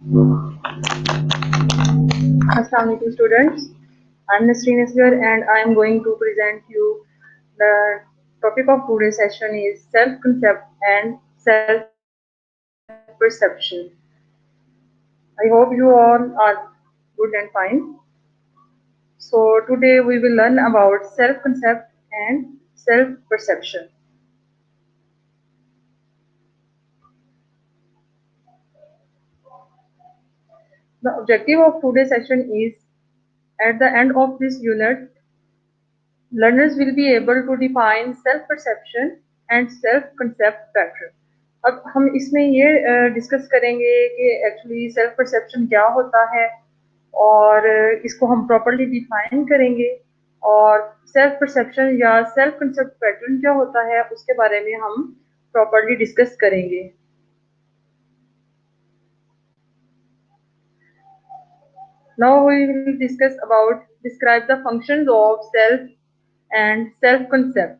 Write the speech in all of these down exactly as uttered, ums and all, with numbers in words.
Assalamualaikum students. I'm Nasreen Asghar and I am going to present you the topic of today's session is self-concept and self-perception. I hope you all are good and fine. So today we will learn about self-concept and self-perception. The objective of today's session is at the end of this unit, learners will be able to define self-perception and self-concept better. अब हम इसमें ये discuss करेंगे कि actually self perception क्या होता है और इसको हम प्रॉपरली डिफाइन करेंगे और सेल्फ परसेप्शन या सेल्फ कंसेप्ट पैटर्न क्या होता है उसके बारे में हम प्रॉपरली डिस्कस करेंगे. Now we will discuss about describe the functions of self and self concept.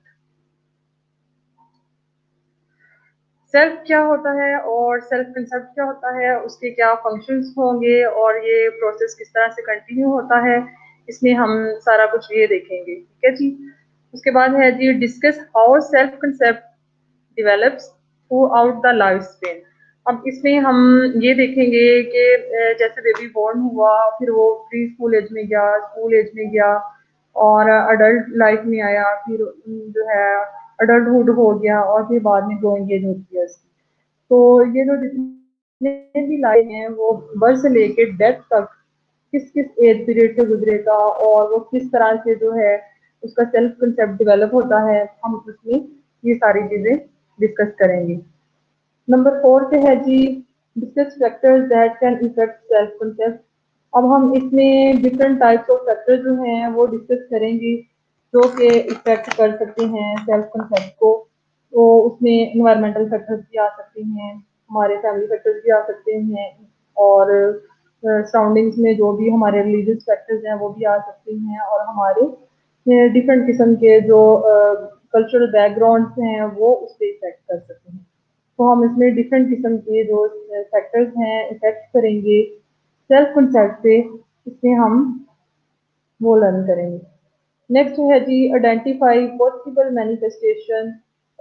Self क्या होता है और सेल्फ कंसेप्ट क्या होता है, उसके क्या फंक्शंस होंगे और ये प्रोसेस किस तरह से कंटिन्यू होता है, इसमें हम सारा कुछ ये देखेंगे. ठीक है जी. उसके बाद है जी discuss how self concept develops throughout the life span. अब इसमें हम ये देखेंगे कि जैसे बेबी बॉर्न हुआ, फिर वो प्री स्कूल एज में गया, स्कूल एज में गया और अडल्ट लाइफ में आया, फिर जो है अडल्टहुड हो गया और फिर बाद में ग्रोइंग एज होती है उसकी. तो ये जो जितने भी लाइफ हैं वो बर्थ से लेके डेथ तक किस किस एज पीरियड से गुजरेगा और वो किस तरह से जो है उसका सेल्फ कंसेप्ट डेवलप होता है, हम उसमें ये सारी चीजें डिस्कस करेंगे. नंबर फोर पे है जी discuss factors that can effect self concept. अब हम इसमें डिफरेंट टाइप्स ऑफ फैक्टर जो हैं वो डिस्कस करेंगे जो कि इफेक्ट कर सकते हैं सेल्फ कंसेप्ट को. तो उसमें इन्वायरमेंटल फैक्टर्स भी आ सकते हैं, हमारे फैमिली फैक्टर्स भी आ सकते हैं और सराउंडिंग्स में जो भी हमारे रिलीजियस फैक्टर्स हैं वो भी आ सकते हैं और हमारे डिफरेंट किस्म के जो कल्चरल बैकग्राउंड्स हैं वो उस पर इफेक्ट कर सकते हैं. तो हम इसमें डिफरेंट किस्म के जो फैक्टर्स हैं इफेक्ट करेंगे सेल्फ कंसेप्ट पे, इसमें हम वो लर्न करेंगे. नेक्स्ट है जी identify possible manifestation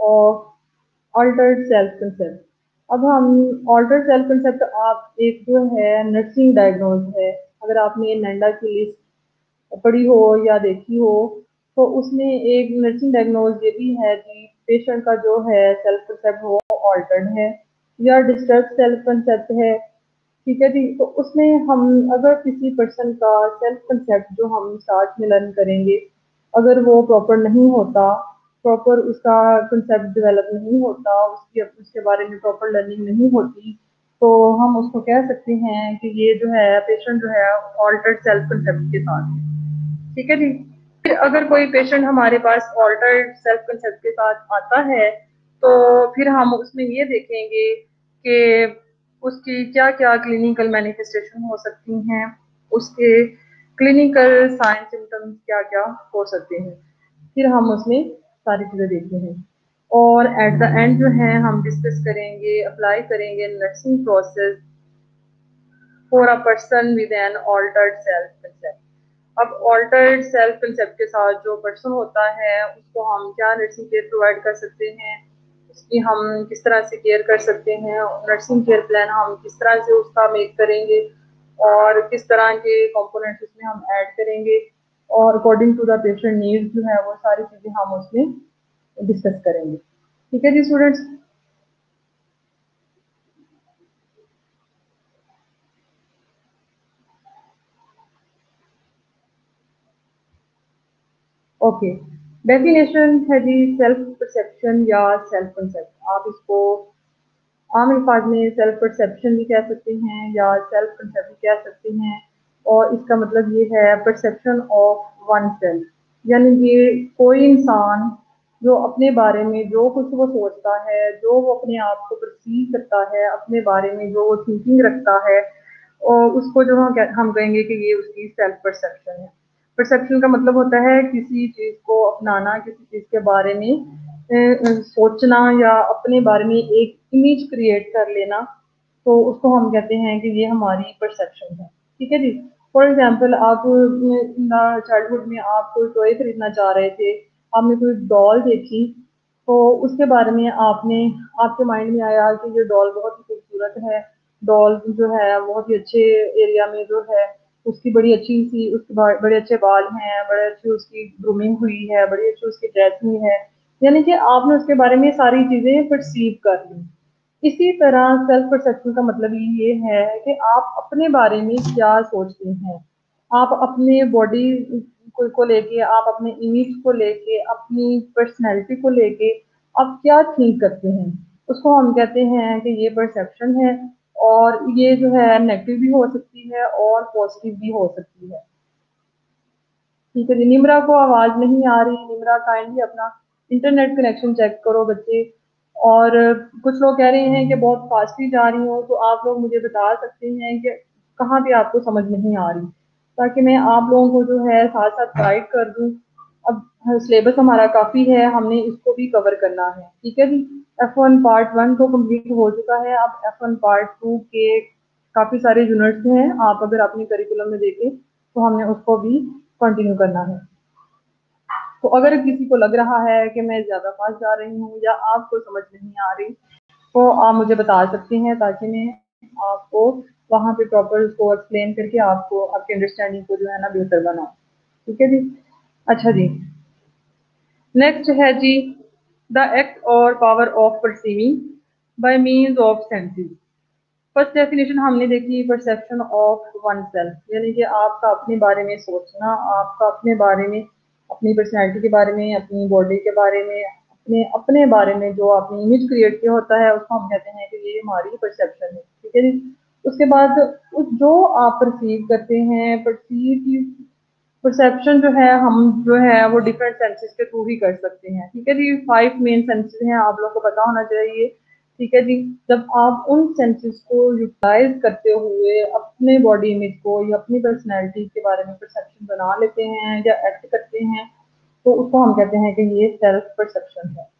of altered self concept. अब हम अल्टर्ड सेल्फ कंसेप्ट आप एक जो है नर्सिंग डायग्नोज है, अगर आपने नैंडा की लिस्ट पढ़ी हो या देखी हो तो उसमें एक नर्सिंग डायग्नोज ये भी है कि पेशेंट का जो है सेल्फ कंसेप्ट वो अल्टर्ड है या डिस्टर्ब सेल्फ कंसेप्ट है. ठीक है जी. तो उसमें हम अगर किसी पर्सन का सेल्फ कंसेप्ट जो हम स्टार्ट में लर्न करेंगे अगर वो प्रॉपर नहीं होता, प्रॉपर उसका कंसेप्ट डेवलप नहीं होता, उसकी उसके बारे में प्रॉपर लर्निंग नहीं होती, तो हम उसको कह सकते हैं कि ये जो है पेशेंट जो है ऑल्टर्ड सेल्फ कंसेप्ट के साथ है. ठीक है जी. फिर अगर कोई पेशेंट हमारे पास ऑल्टर्ड सेल्फ कंसेप्ट के साथ आता है तो फिर हम उसमें ये देखेंगे कि उसकी क्या क्या क्लिनिकल मैनिफेस्टेशन हो सकती हैं, उसके क्लिनिकल साइन सिम्टम्स क्या क्या हो सकते हैं, फिर हम उसमें सारी चीज़ें देखते हैं और एट द एंड जो है हम डिस्कस करेंगे, अप्लाई करेंगे nursing process for a person with an altered self concept. अब ऑल्टर्ड सेल्फ कंसेप्ट के साथ जो पर्सन होता है उसको हम क्या नर्सिंग केयर प्रोवाइड कर सकते हैं, उसकी हम किस तरह से केयर कर सकते हैं, नर्सिंग केयर प्लान हम किस तरह से उसका मेक करेंगे और किस तरह के कंपोनेंट्स उसमें हम ऐड करेंगे और according to the patient needs जो है वो सारी चीज़ें हम उसमें डिस्कस करेंगे. ठीक है जी स्टूडेंट्स. ओके. डेफिनेशन है जी सेल्फ परसेप्शन या सेल्फ कंसेप्ट. आप इसको आम अल्फाज में सेल्फ परसेप्शन भी कह सकते हैं या सेल्फ कंसेप्ट भी कह सकते हैं और इसका मतलब ये है परसेप्शन ऑफ वन सेल्फ, यानी ये कोई इंसान जो अपने बारे में जो कुछ वो सोचता है, जो वो अपने आप को परसीव करता है, अपने बारे में जो वो थिंकिंग रखता है और उसको जो हम हम कहेंगे कि ये उसकी सेल्फ परसेप्शन है. परसेप्शन का मतलब होता है किसी चीज़ को अपनाना, किसी चीज़ के बारे में सोचना या अपने बारे में एक इमेज क्रिएट कर लेना तो उसको हम कहते हैं कि ये हमारी परसेप्शन है, ठीक है जी। फॉर एग्जांपल आप चाइल्डहुड में आप कोई टॉय खरीदना चाह रहे थे, आपने कोई डॉल देखी, तो उसके बारे में आपने आपके माइंड में आया कि ये डॉल बहुत ही खूबसूरत है, डॉल जो है बहुत ही अच्छे एरिया में जो है, उसकी बड़ी अच्छी सी उसके बड़े अच्छे बाल हैं, बड़े अच्छी उसकी ग्रूमिंग हुई है, बड़ी अच्छी उसकी ड्रेसिंग है, यानी कि आपने उसके बारे में सारी चीजें परसीव कर ली। इसी तरह सेल्फ परसेप्शन का मतलब ये है कि आप अपने बारे में क्या सोचते हैं, आप अपने बॉडी को, को लेके, आप अपने इमेज को लेके, अपनी पर्सनैलिटी को लेके आप क्या थिंक करते हैं, उसको हम कहते हैं कि ये परसेप्शन है। और ये जो है नेगेटिव भी हो सकती है और पॉजिटिव भी हो सकती है। ठीक है जी। निम्रा को आवाज नहीं आ रही, निम्रा काइंडली अपना इंटरनेट कनेक्शन चेक करो बच्चे। और कुछ लोग कह रहे हैं कि बहुत फास्टली जा रही हूँ, तो आप लोग मुझे बता सकते हैं कि कहाँ पे आपको समझ नहीं आ रही, ताकि मैं आप लोगों को जो है साथ साथ गाइड कर दूँ। अब सिलेबस हमारा काफ़ी है, हमने इसको भी कवर करना है, ठीक है जी। एफ वन पार्ट वन तो कंप्लीट हो चुका है, अब एफ वन पार्ट टू के काफ़ी सारे यूनिट्स हैं, आप अगर अपने करिकुलम में देखें तो हमने उसको भी कंटिन्यू करना है। तो अगर किसी को लग रहा है कि मैं ज़्यादा फास्ट जा रही हूँ या आपको समझ नहीं आ रही, तो आप मुझे बता सकते हैं, ताकि मैं आपको वहाँ पे प्रॉपर उसको एक्सप्लेन करके आपको आपकी अंडरस्टैंडिंग को जो है ना बेहतर बनाऊँ, ठीक है जी। अच्छा जी, नेक्स्ट है जी द एक्ट और power of perceiving by means of senses. First definition हमने देखी परसेप्शन ऑफ वन सेल्फ, यानी कि आपका अपने बारे में सोचना, आपका अपने बारे में, अपनी पर्सनैलिटी के बारे में, अपनी बॉडी के बारे में, अपने अपने बारे में जो आपने इमेज क्रिएट किया होता है, उसको हम कहते हैं कि ये हमारी परसेप्शन है, ठीक है जी। उसके बाद उस जो आप परसीव करते हैं, परसीव की परसेप्शन जो है हम जो है वो डिफरेंट सेंसेस के थ्रू ही कर सकते हैं, ठीक है जी। फाइव मेन सेंसेस हैं, आप लोगों को पता होना चाहिए, ठीक है जी। जब आप उन सेंसेस को यूटिलाइज करते हुए अपने बॉडी इमेज को या अपनी पर्सनैलिटी के बारे में परसेप्शन बना लेते हैं या एक्ट करते हैं, तो उसको हम कहते हैं कि ये सेल्फ परसेप्शन है।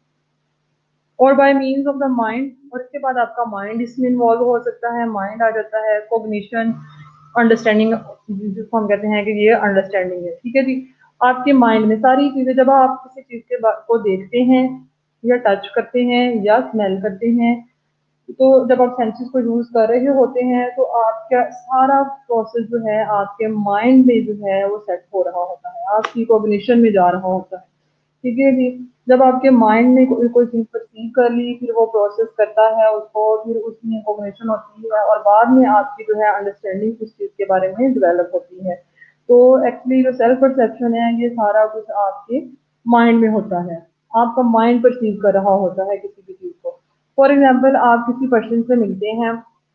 और by means of the mind, और इसके बाद आपका माइंड इसमें इन्वॉल्व हो सकता है, माइंड आ जाता है, कॉग्निशन, अंडरस्टैंडिंग, जिसको हम कहते हैं कि ये अंडरस्टैंडिंग है, ठीक है जी। आपके माइंड में सारी चीजें, जब आप किसी चीज के को देखते हैं या टच करते हैं या स्मेल करते हैं, तो जब आप सेंसेस को यूज कर रहे होते हैं, तो आपका सारा प्रोसेस जो है आपके माइंड में जो है वो सेट हो रहा होता है, आपकी कॉग्निशन में जा रहा होता है, ठीक है जी। जब आपके माइंड में कोई कोई चीज़ परसीव कर ली, फिर वो प्रोसेस करता है उसको, फिर उसमें कॉग्निशन होती है और बाद में आपकी जो है अंडरस्टैंडिंग उस चीज़ के बारे में डेवलप होती है। तो एक्चुअली जो सेल्फ परसेप्शन है, ये सारा कुछ आपके माइंड में होता है, आपका माइंड परसीव कर रहा होता है किसी भी चीज़ को। फॉर एग्जाम्पल, आप किसी पर्सन से मिलते हैं,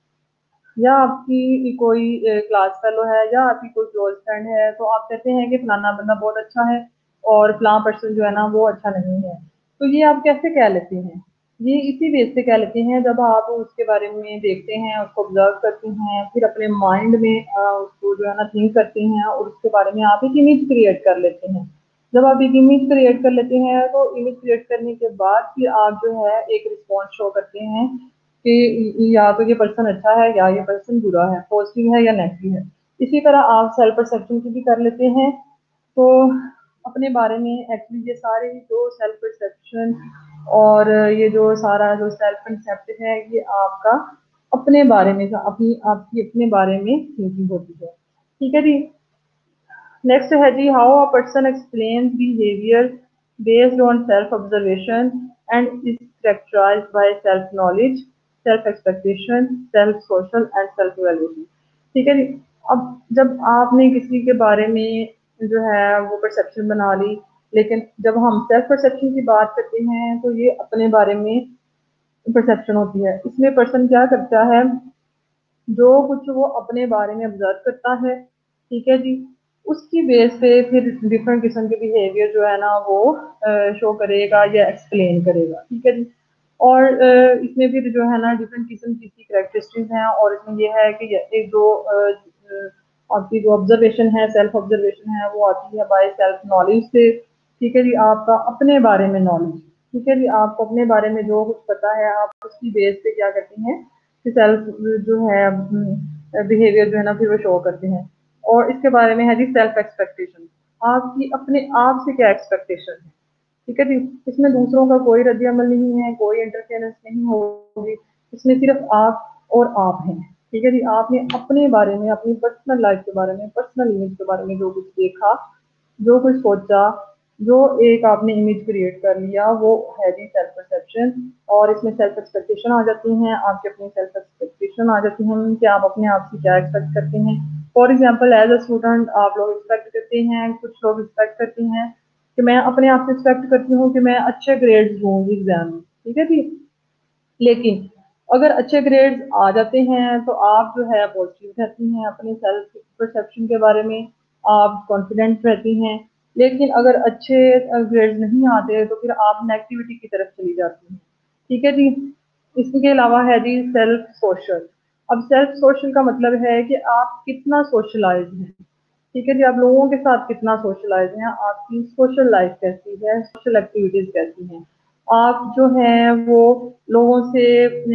या आपकी कोई क्लास फेलो है या आपकी कोई क्लोज फ्रेंड है, तो आप कहते हैं कि फलाना बंदा बहुत अच्छा है और फलां पर्सन जो है ना वो अच्छा नहीं है। तो ये आप कैसे कह लेते हैं? ये इसी बेस से कह लेते हैं, जब आप उसके बारे में देखते हैं, उसको ऑब्जर्व करते हैं, फिर अपने माइंड में अ, उसको जो है ना थिंक करते हैं और उसके बारे में आप एक इमेज क्रिएट कर लेते हैं। जब आप एक इमेज क्रिएट कर लेते हैं, तो इमेज क्रिएट करने के बाद फिर आप जो है एक रिस्पॉन्स शो करते हैं कि या तो ये पर्सन अच्छा है या ये पर्सन बुरा है, पॉजिटिव है या नेगेटिव है। इसी तरह आप सेल्फ परसेप्शन की भी कर लेते हैं। तो अपने बारे में एक्चुअली ये सारे जो सेल्फ परसेप्शन और ये जो सारा जो सेल्फ कंसेप्ट है, ये आपका अपने बारे में, अपनी आपकी अपने बारे में थिंकिंग होती है, ठीक है जी। नेक्स्ट है जी how a person explain behaviour based on self observation and is characterised by self knowledge, self expectation, self social and self evaluation, ठीक है जी। अब जब आपने किसी के बारे में जो है वो परसेप्शन बना ली, लेकिन जब हम सेल्फ परसेप्शन की बात करते हैं, तो ये अपने बारे में परसेप्शन होती है। इसमें पर्सन क्या करता है, जो कुछ वो अपने बारे में ऑब्जर्व करता है, ठीक है जी, उसकी बेस पे फिर डिफरेंट किस्म के बिहेवियर जो है ना वो शो करेगा या एक्सप्लेन करेगा, ठीक है जी। और अ, इसमें फिर जो है ना डिफरेंट किस्म की करेक्टरिस्टिक्स हैं, और इसमें ये है कि एक जो अ, अ, आपकी जो ऑब्जर्वेशन है, सेल्फ ऑब्जर्वेशन है, वो आती है बाय सेल्फ नॉलेज से, ठीक है जी। आपका अपने बारे में नॉलेज, ठीक है जी, आपको अपने बारे में जो कुछ पता है, आप उसकी बेस पे क्या करते हैं, सेल्फ जो है बिहेवियर जो है ना फिर वो शो करते हैं। और इसके बारे में है जी सेल्फ एक्सपेक्टेशन, आपकी अपने आप से क्या एक्सपेक्टेशन है, ठीक है जी। इसमें दूसरों का कोई रद्द अमल नहीं है, कोई इंटरफेरेंस नहीं होगी, इसमें सिर्फ आप और आप हैं, ठीक है जी। आपने अपने बारे में, अपनी पर्सनल लाइफ के बारे में, पर्सनल इमेज के बारे में जो कुछ देखा, जो कुछ सोचा, जो एक आपने इमेज क्रिएट कर लिया, वो है जी सेल्फ परसेप्शन। और इसमें सेल्फ एक्सपेक्टेशन आ जाती हैं, आपकी अपनी सेल्फ एक्सपेक्टेशन आ जाती हैं कि आप अपने आप से क्या एक्सपेक्ट करते हैं। For example as a student आप लोग एक्सपेक्ट करते हैं, कुछ लोग एक्सपेक्ट करते हैं कि मैं अपने आप से एक्सपेक्ट करती हूँ कि मैं अच्छे ग्रेड्स लूँगी एग्जाम में, ठीक है जी। लेकिन अगर अच्छे ग्रेड्स आ जाते हैं तो आप जो है पॉजिटिव रहती हैं, अपने सेल्फ परसेप्शन के बारे में आप कॉन्फिडेंट रहती हैं। लेकिन अगर अच्छे ग्रेड्स नहीं आते तो फिर आप नेगेटिविटी की तरफ चली जाती हैं, ठीक है जी। इसके अलावा है जी सेल्फ सोशल। अब सेल्फ सोशल का मतलब है कि आप कितना सोशलाइज हैं, ठीक है जी। आप लोगों के साथ कितना सोशलाइज हैं, आपकी सोशल लाइफ कैसी है, सोशल एक्टिविटीज कैसी हैं, आप जो हैं वो लोगों से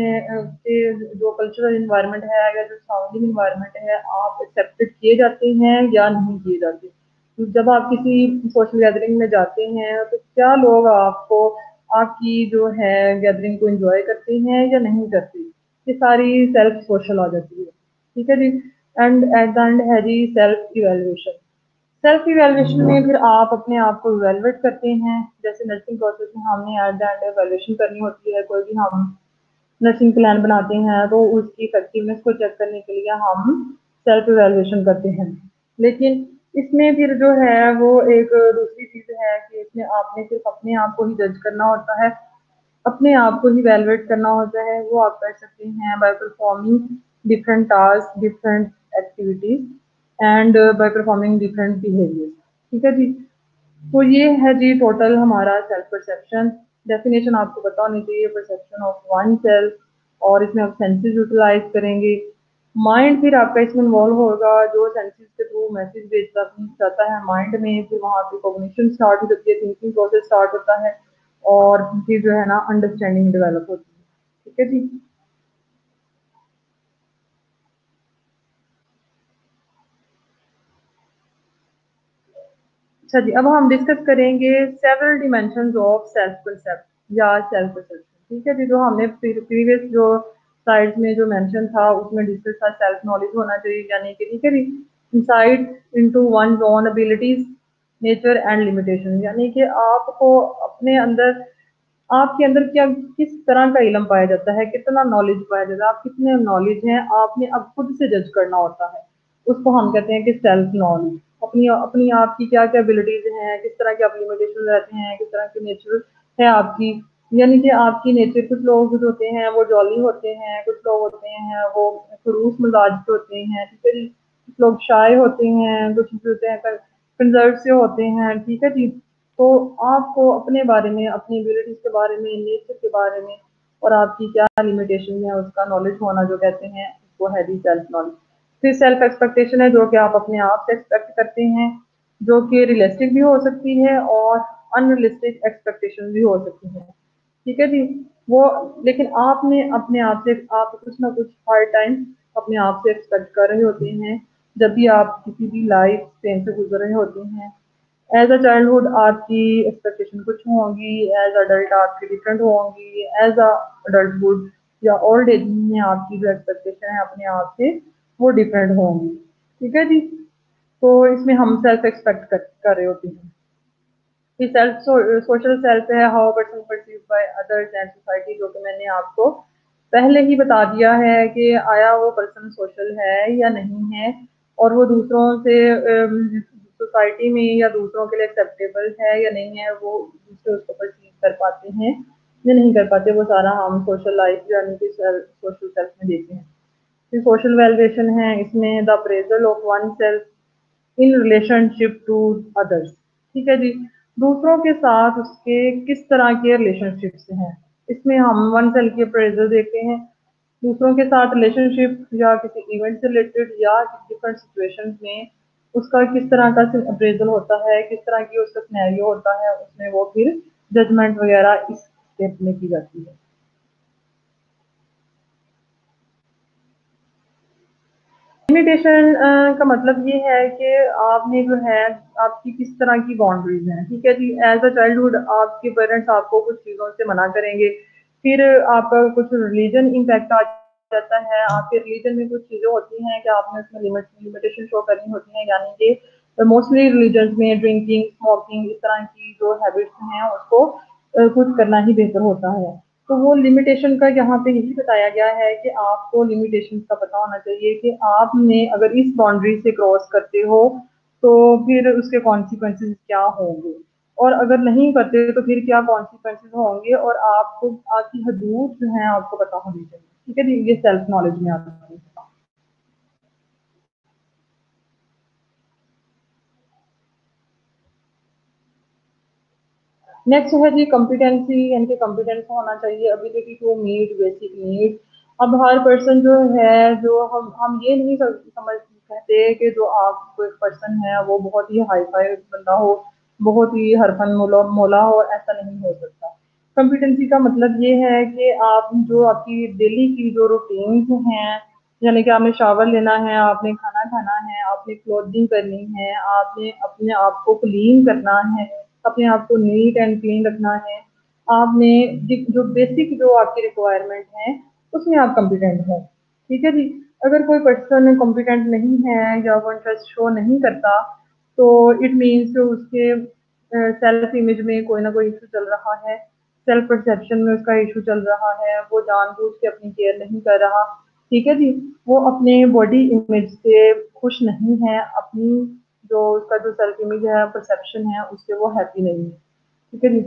जो कल्चरल इन्वायरमेंट है या जो सराउंडिंग इन्वायरमेंट है, आप एक्सेप्टेड किए जाते हैं या नहीं किए जाते। तो जब आप किसी सोशल गैदरिंग में जाते हैं तो क्या लोग आपको आपकी जो है गैदरिंग को एंजॉय करते हैं या नहीं करते, ये सारी सेल्फ सोशल आ जाती है, ठीक है जी। एंड एट द एंड है जी सेल्फ इवेल्युएशन। सेल्फ इवेल्युएशन में फिर आप अपने आप को इवेलुएट करते हैं, जैसे नर्सिंग प्रोसेस में हमने एट द एंड इवेल्युएशन करनी होती है, कोई भी हम नर्सिंग प्लान बनाते हैं तो उसकी इफेक्टिवनेस को चेक करने के लिए हम सेल्फ इवेल्युएशन करते हैं। लेकिन इसमें फिर जो है वो एक दूसरी चीज़ है कि इसमें आपने सिर्फ अपने आप को ही जज करना होता है, अपने आप को ही इवेलुएट करना होता है। वो आप कर सकते हैं by performing different task, different activities and by performing different behaviour, ठीक है जी। तो ये है जी टोटल हमारा सेल्फ परसेप्शन। डेफिनेशन आपको पता होनी चाहिए परसेप्शन ऑफ वन सेल्फ, और इसमें आप सेंसेस यूटिलाइज करेंगे। माइंड फिर आपका इसमें इन्वॉल्व होगा, जो सेंसेस के थ्रू मैसेज भेजता जाता है माइंड में, फिर वहाँ पे कॉग्निशन स्टार्ट हो जाती है, थिंकिंग प्रोसेस स्टार्ट होता है, और फिर जो है ना अंडरस्टैंडिंग डेवलप होती है, ठीक है जी। अच्छा जी, अब हम डिस्कस करेंगे several dimensions of self concept या सेल्फ परसेप्शन, ठीक है जी। जो हमने प्रीवियस जो स्लाइड्स में जो मेंशन था उसमें डिस्कस था सेल्फ नॉलेज होना चाहिए यानी कि, ठीक है जी, insight into one own abilities, nature and limitation, यानी कि आपको अपने अंदर, आपके अंदर क्या किस तरह का इल्म पाया जाता है, कितना नॉलेज पाया जाता है, आप कितने नॉलेज हैं, आपने अब खुद से जज करना होता है। उसको हम कहते हैं कि सेल्फ नॉलेज। अपनी अपनी आपकी क्या क्या एबिलिटीज हैं, किस तरह के आप लिमिटेशन रहते हैं, किस तरह की नेचर है आपकी, यानी कि आपकी नेचर, कुछ लोग जो होते हैं वो जॉली होते हैं, कुछ लोग होते हैं वो खड़ूस मिजाज के होते हैं, ठीक है जी। कुछ लोग शाय होते हैं, कुछ जो होते हैं कंजर्व से होते हैं, ठीक है जी। तो आपको अपने बारे में, अपनी एबिलिटीज के बारे में, नेचर के बारे में और आपकी क्या लिमिटेशन है उसका नॉलेज होना जो कहते हैं वो है दी सेल्फ नॉलेज। फिर सेल्फ एक्सपेक्टेशन है जो कि आप अपने आप से एक्सपेक्ट करते हैं, जो कि रियलिस्टिक भी हो सकती है और अनरियलिस्टिक एक्सपेक्टेशन भी हो सकती है, ठीक है जी। वो लेकिन आपने अपने आप से, आप कुछ ना कुछ हर टाइम अपने आप से एक्सपेक्ट कर रहे होते हैं जब भी आप किसी भी लाइफ स्टेज से गुजर रहे होते हैं। एज अ चाइल्डहुड आपकी एक्सपेक्टेशन कुछ होंगी, एज अडल्ट आपकी डिफरेंट होंगी, एज अ अडल्टहुड या ओल्ड एज में आपकी जो एक्सपेक्टेशन है अपने आप से वो डिफरेंट होंगी, ठीक है जी। तो इसमें हम सेल्फ एक्सपेक्ट कर, कर रहे होते हैं। फिर सेल्फ सोशल सेल्फ है how person perceive by others and society, जो कि मैंने आपको पहले ही बता दिया है कि आया वो पर्सन सोशल है या नहीं है, और वो दूसरों से सोसाइटी में या दूसरों के लिए एक्सेप्टेबल है या नहीं है, वो दूसरे उसको परसीव कर पाते हैं या नहीं कर पाते, वो सारा हम सोशल लाइफ यानी कि सोशल सेल्फ में देखते हैं। फिर सोशल वैलिडेशन है, इसमें the appraisal of one self in relationship to others, ठीक है जी। दूसरों के साथ उसके किस तरह के रिलेशनशिप्स हैं, इसमें हम वन सेल्फ की अप्रेजल देखते हैं। दूसरों के साथ रिलेशनशिप या किसी इवेंट से रिलेटेड या डिफरेंट सिचुएशंस में उसका किस तरह का अप्रेजल होता है, किस तरह की उसका सिनेरियो होता है, उसमें वो फिर जजमेंट वगैरह इस स्टेप में की जाती है। लिमिटेशन का मतलब ये है कि आपने जो है आपकी किस तरह की बाउंड्रीज हैं, ठीक है जी। एज अ चाइल्डहुड आपके पेरेंट्स आपको कुछ चीज़ों से मना करेंगे, फिर आपका कुछ रिलीजन इम्पैक्ट आ जाता है, आपके रिलीजन में कुछ चीज़ें होती हैं कि आपने उसमें लिमिट लिमिटेशन शो करनी होती हैं, यानी कि मोस्टली रिलीजन में ड्रिंकिंग, स्मोकिंग, इस तरह की जो हैबिट्स हैं उसको कुछ करना ही बेहतर होता है। तो वो लिमिटेशन का यहाँ पे यही बताया गया है कि आपको लिमिटेशन का पता होना चाहिए कि आपने अगर इस बाउंड्री से क्रॉस करते हो तो फिर उसके कॉन्सिक्वेंसेस क्या होंगे, और अगर नहीं करते तो फिर क्या कॉन्सिक्वेंसेस होंगे, और आपको आपकी हदूद जो है आपको पता होनी चाहिए, ठीक है जी। ये सेल्फ नॉलेज में आता है। नेक्स्ट है जी कॉम्पिटेंसी, यानी कि कॉम्पिटेंस होना चाहिए ability to meet basic need. अब हर पर्सन जो है, जो हम हम ये नहीं समझ कहते कि जो आप कोई पर्सन है वो बहुत ही हाई फाई बंदा हो, बहुत ही हरफन मोला मोला हो, ऐसा नहीं हो सकता। कॉम्पिटेंसी का मतलब ये है कि आप जो आपकी डेली की जो रूटीन्स हैं, यानी कि आपने शावर लेना है, आपने खाना खाना है, आपने क्लोथिंग करनी है, आपने अपने आप को क्लीन करना है, अपने आप को नीट एंड क्लीन रखना है, आपने जो बेसिक जो आपकी रिक्वायरमेंट है उसमें आप कॉम्पिटेंट हैं, ठीक है जी। अगर कोई पर्सन कॉम्पिटेंट नहीं है या वो इंटरेस्ट शो नहीं करता तो इट मीन्स उसके सेल्फ इमेज में कोई ना कोई इशू चल रहा है, सेल्फ परसेप्शन में उसका इशू चल रहा है, वो जानबूझ के अपनी केयर नहीं कर रहा, ठीक है जी। वो अपने बॉडी इमेज से खुश नहीं है, अपनी जो उसका जो सेल्फ इमेज है, परसेप्शन है, उससे वो हैप्पी नहीं है, ठीक है जी।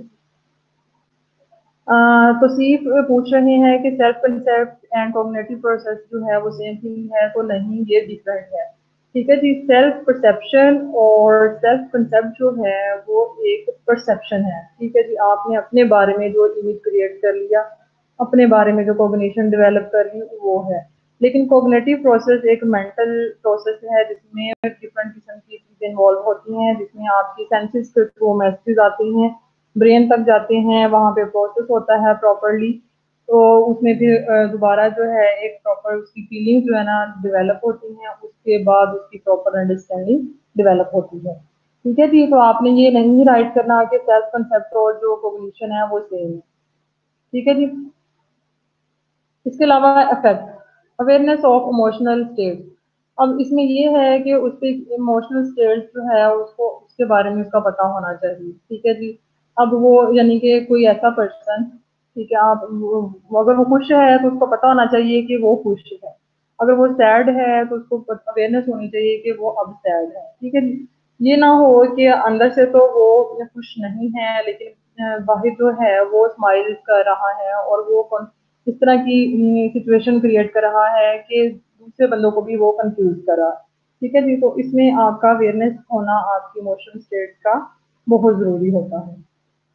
अ, तो सीफ पूछ रहे हैं कि self concept and cognitive process जो है वो सेम थिंग है, तो नहीं, ये डिफरेंट है, ठीक है जी। सेल्फ परसेप्शन और सेल्फ कंसेप्ट जो है वो एक परसेप्शन है, ठीक है जी। आपने अपने बारे में जो इमेज क्रिएट कर लिया, अपने बारे में जो कॉग्निशन डेवलप कर ली, वो है। लेकिन कॉग्निटिव प्रोसेस एक मेंटल प्रोसेस है जिसमें डिफरेंट किस्म की चीज़ें इन्वॉल्व होती हैं, जिसमें आपकी सेंसेस के थ्रू मैसेज आती हैं, ब्रेन तक जाते हैं, वहाँ पे प्रोसेस होता है प्रॉपरली, तो उसमें फिर दोबारा जो है एक प्रॉपर उसकी फीलिंग जो है ना डेवलप होती हैं, उसके बाद उसकी प्रॉपर अंडरस्टैंडिंग डेवलप होती है, ठीक है जी। तो आपने ये नहीं राइट करना कि सेल्फ कंसेप्ट और जो कॉग्निशन है वो सेम है, ठीक है जी। इसके अलावा effect awareness of emotional state. अब इसमें ये है कि उसके इमोशनल स्टेट जो है उसको उसके बारे में उसका पता होना चाहिए, ठीक है जी। अब वो यानी कि कोई ऐसा पर्सन, ठीक है, आप वो, अगर वो खुश है तो उसको पता होना चाहिए कि वो खुश है, अगर वो सैड है तो उसको अवेयरनेस होनी चाहिए कि वो अब सैड है, ठीक है जी। ये ना हो कि अंदर से तो वो खुश नहीं है लेकिन बाहर जो है वो स्माइल कर रहा है और वो इस तरह की सिचुएशन क्रिएट कर रहा है कि दूसरे बंदों को भी वो कंफ्यूज कर रहा है, ठीक है जी। तो इसमें आपका अवेयरनेस होना आपकी इमोशनल स्टेट का बहुत ज़रूरी होता है।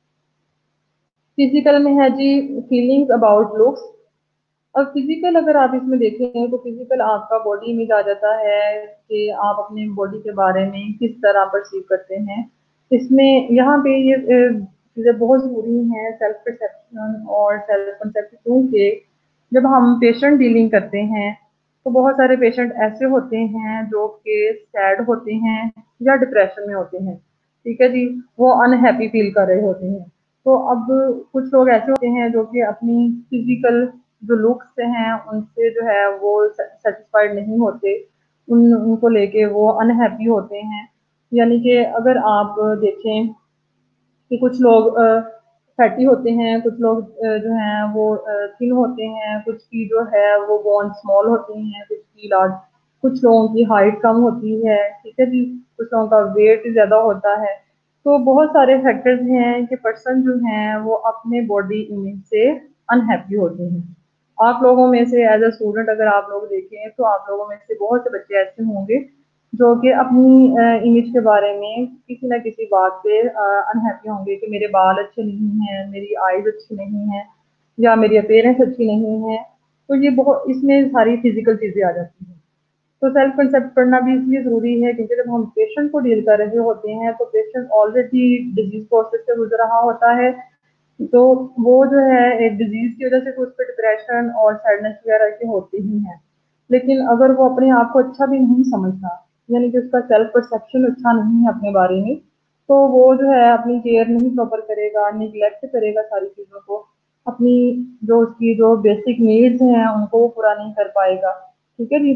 फिजिकल में है जी फीलिंग्स अबाउट लुक्स। अब फिजिकल अगर आप इसमें देखें तो फिजिकल आपका बॉडी इमेज आ जाता है कि आप अपने बॉडी के बारे में किस तरह परसीव करते हैं। इसमें यहाँ पे ये चीज़ें बहुत ज़रूरी हैं, सेल्फ परसेप्शन और सेल्फ कंसेप्ट, क्योंकि जब हम पेशेंट डीलिंग करते हैं तो बहुत सारे पेशेंट ऐसे होते हैं जो कि सैड होते हैं या डिप्रेशन में होते हैं, ठीक है जी। वो अनहैप्पी फील कर रहे होते हैं। तो अब कुछ लोग ऐसे होते हैं जो कि अपनी फिजिकल जो लुक्स हैं उनसे जो है वो सेटिस्फाइड नहीं होते, उन उनको लेके वो अनहैप्पी होते हैं। यानी कि अगर आप देखें कि कुछ लोग फैटी होते हैं, कुछ लोग जो हैं वो थिन होते हैं, कुछ की जो है वो बोन स्मॉल होती हैं, कुछ की लार्ज, कुछ लोगों की हाइट कम होती है, ठीक है जी, कुछ लोगों का वेट ज़्यादा होता है। तो बहुत सारे फैक्टर्स हैं कि पर्सन जो हैं वो अपने बॉडी इमेज से अनहैप्पी होते हैं। आप लोगों में से एज अ स्टूडेंट अगर आप लोग देखें तो आप लोगों में से बहुत से बच्चे ऐसे होंगे जो कि अपनी इमेज के बारे में किसी ना किसी बात से अनहैप्पी होंगे कि मेरे बाल अच्छे नहीं हैं, मेरी आईज अच्छी नहीं है, या मेरी अपीयरेंस अच्छी नहीं है। तो ये बहुत इसमें सारी फिजिकल चीज़ें आ जाती हैं। तो सेल्फ कंसेप्ट करना भी इसलिए ज़रूरी है क्योंकि जब हम पेशेंट को डील कर रहे होते हैं तो पेशेंट ऑलरेडी डिजीज प्रोसेस से गुजर रहा होता है, तो वो जो है एक डिजीज की वजह से तो उस पर डिप्रेशन और सैडनेस वगैरह की होती ही हैं। लेकिन अगर वो अपने आप को अच्छा भी नहीं समझता, यानी कि उसका सेल्फ परसेप्शन अच्छा नहीं है अपने बारे में, तो वो जो है अपनी केयर नहीं प्रॉपर करेगा, निगलेक्ट करेगा सारी चीज़ों को, अपनी जो उसकी जो बेसिक नीड्स हैं उनको वो पूरा नहीं कर पाएगा। ठीक है जी।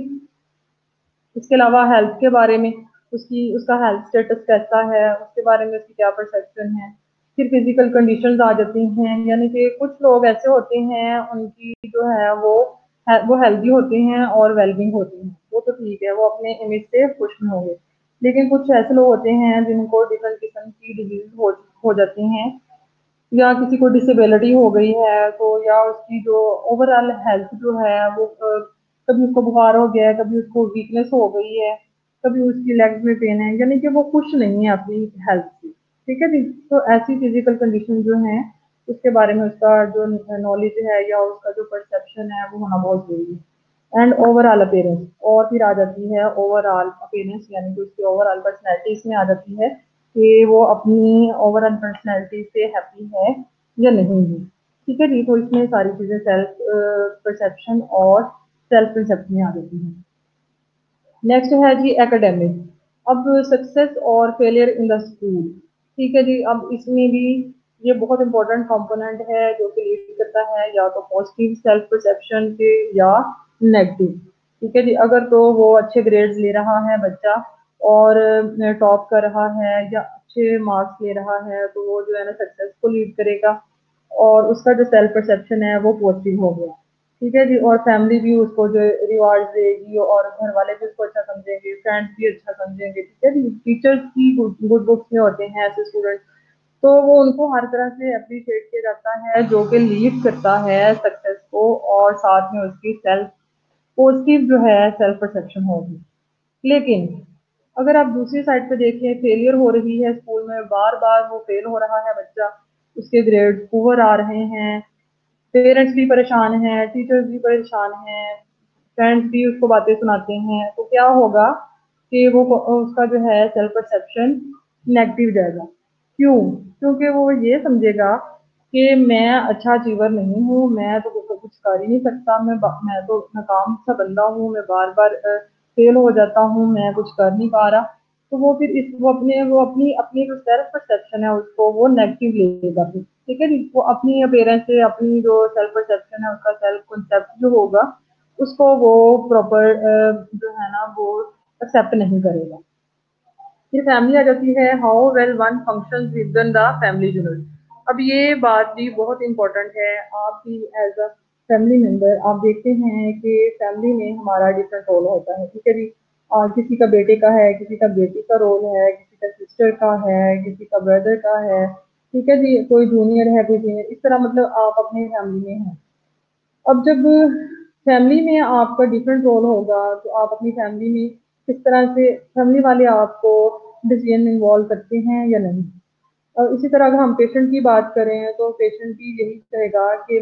इसके अलावा हेल्थ के बारे में, उसकी उसका हेल्थ स्टेटस कैसा है, उसके बारे में उसकी क्या परसेप्शन है। फिर फिजिकल कंडीशंस आ जाती हैं, यानी कि कुछ लोग ऐसे होते हैं उनकी जो है वो है, वो हेल्दी होते हैं और वेलबींग होती हैं, वो तो ठीक है, वो अपने इमेज से खुश नहीं होंगे। लेकिन कुछ ऐसे लोग होते हैं जिनको डिफरेंट किस्म की डिजीज हो, हो जाती हैं, या किसी को डिसेबिलिटी हो गई है, तो या उसकी जो ओवरऑल हेल्थ जो है वो अ, कभी उसको बुखार हो गया है, कभी उसको वीकनेस हो गई है, कभी उसकी लेग्स में पेन है, यानी कि वो खुश नहीं है अपनी हेल्थ से। ठीक है जी। तो ऐसी फिजिकल कंडीशन जो है उसके बारे में उसका जो नॉलेज है या उसका जो परसेप्शन है वो होना बहुत जरूरी है। एंड ओवरऑल अपीयरेंस, और फिर आ जाती है ओवरऑल अपीयरेंस, यानी कि उसकी ओवरऑल पर्सनैलिटी इसमें आ जाती है कि वो अपनी ओवरऑल पर्सनैलिटी से हैप्पी है या नहीं है। ठीक है जी। तो इसमें सारी चीज़ें सेल्फ परसेप्शन और सेल्फ कंसेप्ट में आ जाती हैं। नेक्स्ट है जी एकेडमिक। अब सक्सेस और फेलियर इन द स्कूल। ठीक है जी। अब इसमें भी ये बहुत इंपॉर्टेंट कंपोनेंट है जो कि लीड करता है या तो पॉजिटिव सेल्फ परसेप्शन पे या नेगेटिव। ठीक है जी। अगर तो वो अच्छे ग्रेड्स ले रहा है बच्चा और टॉप कर रहा है या अच्छे मार्क्स ले रहा है, तो वो जो है ना सक्सेस को लीड करेगा और उसका जो सेल्फ परसेप्शन है वो पॉजिटिव हो गया। ठीक है जी। और फैमिली भी उसको जो रिवार्ड देगी और घर वाले भी उसको अच्छा समझेंगे, फ्रेंड्स भी अच्छा समझेंगे। ठीक है जी। टीचर्स की गुड बुक्स में होते हैं ऐसे स्टूडेंट्स, तो वो उनको हर तरह से अप्रिशिएट किया जाता है, जो कि लीड करता है सक्सेस को, और साथ में उसकी सेल्फ पॉजिटिव जो है सेल्फ परसेप्शन होगी। लेकिन अगर आप दूसरी साइड पे देखें, फेलियर हो रही है स्कूल में, बार बार वो फेल हो रहा है बच्चा, उसके ग्रेड पुअर आ रहे हैं, पेरेंट्स भी परेशान हैं, टीचर्स भी परेशान हैं, फ्रेंड्स भी उसको बातें सुनाते हैं, तो क्या होगा कि वो उसका जो है सेल्फ परसेप्शन नेगेटिव जाएगा। क्यों? क्योंकि वो ये समझेगा कि मैं अच्छा अचीवर नहीं हूँ, मैं तो कुछ कुछ कर ही नहीं सकता, मैं मैं तो नाकाम सा बंदा हूँ, मैं बार बार फेल हो जाता हूँ, मैं कुछ कर नहीं पा रहा। तो वो फिर इस वो अपने वो अपनी अपनी जो सेल्फ परसेप्शन है उसको वो नेगेटिव लेगा फिर। ठीक है जी। वो अपनी अपीयरेंस से अपनी जो सेल्फ परसेप्शन है उसका सेल्फ कंसेप्ट जो होगा उसको वो प्रॉपर जो है ना वो एक्सेप्ट नहीं करेगा। फिर फैमिली आ जाती है, how well one function within the family unit. अब ये बात भी बहुत इंपॉर्टेंट है। आप भी एज अ फैमिली मेंबर आप देखते हैं कि फैमिली में हमारा डिफरेंट रोल होता है। ठीक है जी। और किसी का बेटे का है, किसी का बेटी का रोल है, किसी का सिस्टर का है, किसी का ब्रदर का है। ठीक है जी। कोई जूनियर है, कोई सीनियर, इस तरह मतलब आप अपनी फैमिली में हैं। अब जब फैमिली में आपका डिफरेंट रोल होगा, तो आप अपनी फैमिली में किस तरह से फैमिली वाले आपको डिसीजन में इन्वॉल्व करते हैं या नहीं। और इसी तरह अगर हम पेशेंट की बात करें तो पेशेंट भी यही कहेगा कि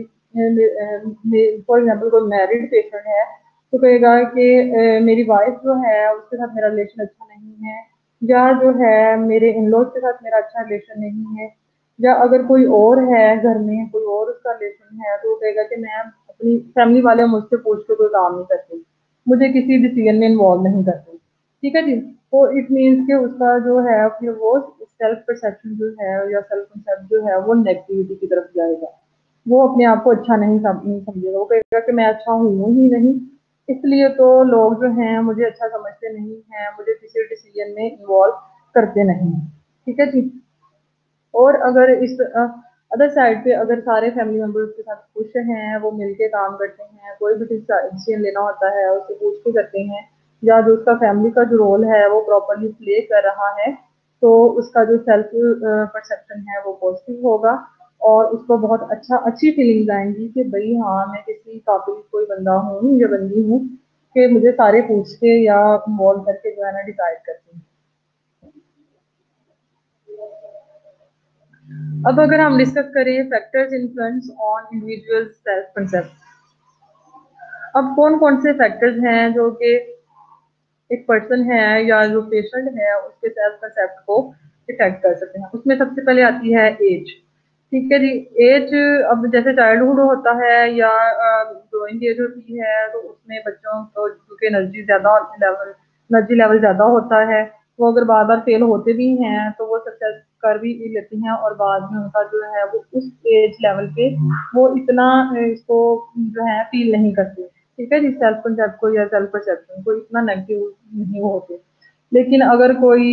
फॉर एग्जांपल कोई मैरिड पेशेंट है तो कहेगा कि अ, मेरी वाइफ जो है उसके साथ मेरा रिलेशन अच्छा नहीं है, या जो है मेरे इन लॉज के साथ मेरा अच्छा रिलेशन नहीं है, या अगर कोई और है घर में, कोई और उसका रिलेशन है, तो वो कहेगा कि मैं अपनी फैमिली वाले मुझसे पूछ के कोई काम नहीं करते, मुझे किसी डिसीजन में इन्वॉल्व नहीं करते। ठीक है जी। तो इट मीन्स कि उसका जो है फिर वो सेल्फ परसेप्शन जो है या सेल्फ कंसेप्ट जो है वो नेगेटिविटी की तरफ जाएगा। वो अपने आप को अच्छा नहीं सम नहीं समझेगा, वो कहेगा कि मैं अच्छा हूँ ही नहीं, इसलिए तो लोग जो हैं मुझे अच्छा समझते नहीं हैं, मुझे किसी डिसीजन में इन्वॉल्व करते नहीं। ठीक है जी। और अगर इस अदर साइड पे अगर सारे फैमिली मेंबर उसके साथ खुश हैं, वो मिलके काम करते हैं, कोई भी डिसीजन लेना होता है उससे पूछ के करते हैं, या जो उसका फैमिली का जो रोल है वो प्रॉपरली प्ले कर रहा है, तो उसका जो सेल्फ परसेप्शन है वो पॉजिटिव होगा और उसको बहुत अच्छा अच्छी फीलिंग्स आएंगी कि भाई हाँ मैं किसी काबिल कोई बंदा हूँ या बंदी हूँ कि मुझे सारे पूछ के या इन्वॉल्व करके जो है ना डिसाइड करते हैं। अब अगर हम डिस्कस करें factors influence on individual self concept. अब कौन कौन से फैक्टर्स हैं जो कि एक पर्सन है या जो पेशेंट है उसके सेल्फ कंसेप्ट को इफेक्ट कर सकते हैं। उसमें सबसे पहले आती है एज। ठीक है जी। एज, अब जैसे चाइल्डहुड होता है या ग्रोइंग एज होती है, तो उसमें बच्चों को क्योंकि एनर्जी ज़्यादा लेवल एनर्जी लेवल ज़्यादा होता है, वो अगर बार बार फेल होते भी हैं तो वो सक्सेस कर भी लेते हैं, और बाद में उनका जो है वो उस एज लेवल पे वो इतना इसको जो है फील नहीं करते। ठीक है जी, सेल्फ कंसेप्ट को या सेल्फ परसेप्शन को इतना नेगेटिव नहीं होते। लेकिन अगर कोई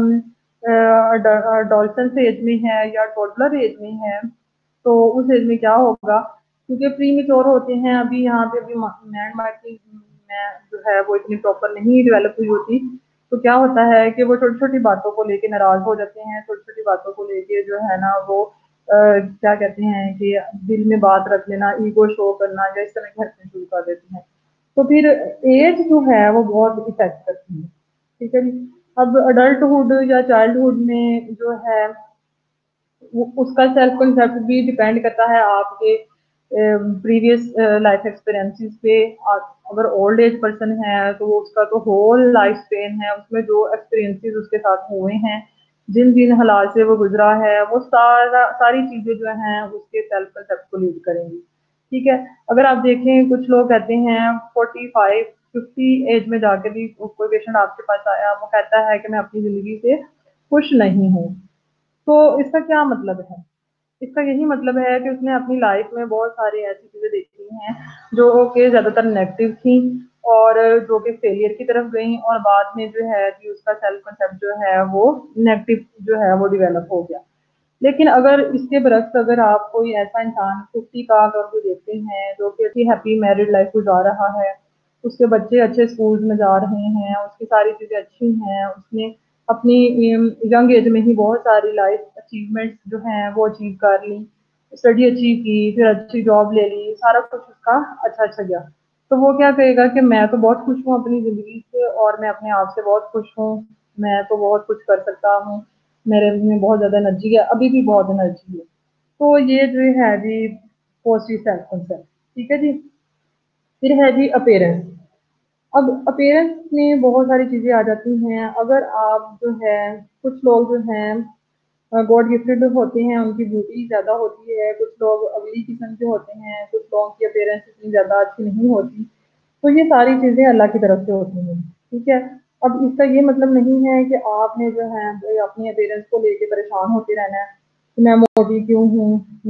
अडोलसेंस एज में है या टोडलर एज में है, तो उस एज में क्या होगा, क्योंकि प्री मेच्योर होते हैं अभी, यहाँ पे अभी मैंड माइंड में जो है वो इतनी प्रॉपर नहीं डेवलप हुई होती, तो क्या होता है कि वो छोटी छोटी बातों को लेके नाराज हो जाते हैं, छोटी छोटी बातों को लेके जो है ना वो अ, क्या कहते हैं कि दिल में बात रख लेना, ईगो शो करना या इस तरह घर में शुरू कर देते हैं। तो फिर एज जो है वो बहुत इफेक्ट करती है। ठीक है जी। अब अडल्टहुड या चाइल्डहुड में जो है उसका सेल्फ कंसेप्ट भी डिपेंड करता है आपके प्रीवियस लाइफ एक्सपीरियंसेस पे। अगर ओल्ड एज पर्सन है तो उसका तो होल लाइफ स्पेन है, उसमें जो एक्सपीरियंसेस उसके साथ हुए हैं, जिन जिन हालात से वो गुजरा है, वो सारा सारी चीजें जो हैं उसके सेल्फ कंसेप्ट को लीड करेंगी। ठीक है। अगर आप देखें कुछ लोग कहते हैं फोर्टी फाइव फिफ्टी एज में जाके भी कोई पेशेंट आपके पास आया, वो कहता है कि मैं अपनी जिंदगी से खुश नहीं हूँ, तो इसका क्या मतलब है? इसका यही मतलब है कि उसने अपनी लाइफ में बहुत सारी ऐसी चीज़ें देखी हैं जो कि ज़्यादातर नेगेटिव थी, और जो कि फेलियर की तरफ गई, और बाद में जो है कि उसका सेल्फ कंसेप्ट जो है वो नेगेटिव जो है वो डेवलप हो गया। लेकिन अगर इसके बरक्स अगर आप कोई ऐसा इंसान फिफ्टी का अगर कोई देखते हैं जो कि अच्छी हैप्पी मैरिड लाइफ गुजार रहा है, उसके बच्चे अच्छे स्कूल्स में जा रहे हैं, उसकी सारी चीज़ें अच्छी हैं, उसने अपनी यंग एज में ही बहुत सारी लाइफ अचीवमेंट्स जो हैं वो अचीव कर ली, स्टडी अचीव की, फिर अच्छी जॉब ले ली, सारा कुछ उसका अच्छा अच्छा गया। तो वो क्या कहेगा कि मैं तो बहुत खुश हूँ अपनी ज़िंदगी से, और मैं अपने आप से बहुत खुश हूँ, मैं तो बहुत कुछ कर सकता हूँ, मेरे में बहुत ज़्यादा एनर्जी है, अभी भी बहुत एनर्जी है। तो ये जो है जी पॉजिटिव सेल्फ कंसेप्ट। ठीक है जी। फिर है जी अपीयरेंस। अब अपीयरेंस में बहुत सारी चीज़ें आ जाती हैं। अगर आप जो है, कुछ लोग जो हैं गॉड गिफ्टेड होते हैं, उनकी ब्यूटी ज़्यादा होती है, कुछ लोग अगली किस्म के होते हैं, कुछ लोगों की अपीयरेंस इतनी ज़्यादा अच्छी नहीं होती, तो ये सारी चीज़ें अल्लाह की तरफ से होती हैं। ठीक है। अब इसका ये मतलब नहीं है कि आपने जो है अपनी अपीयरेंस को लेके परेशान होते रहना है कि मैं मोटी क्यों हूँ,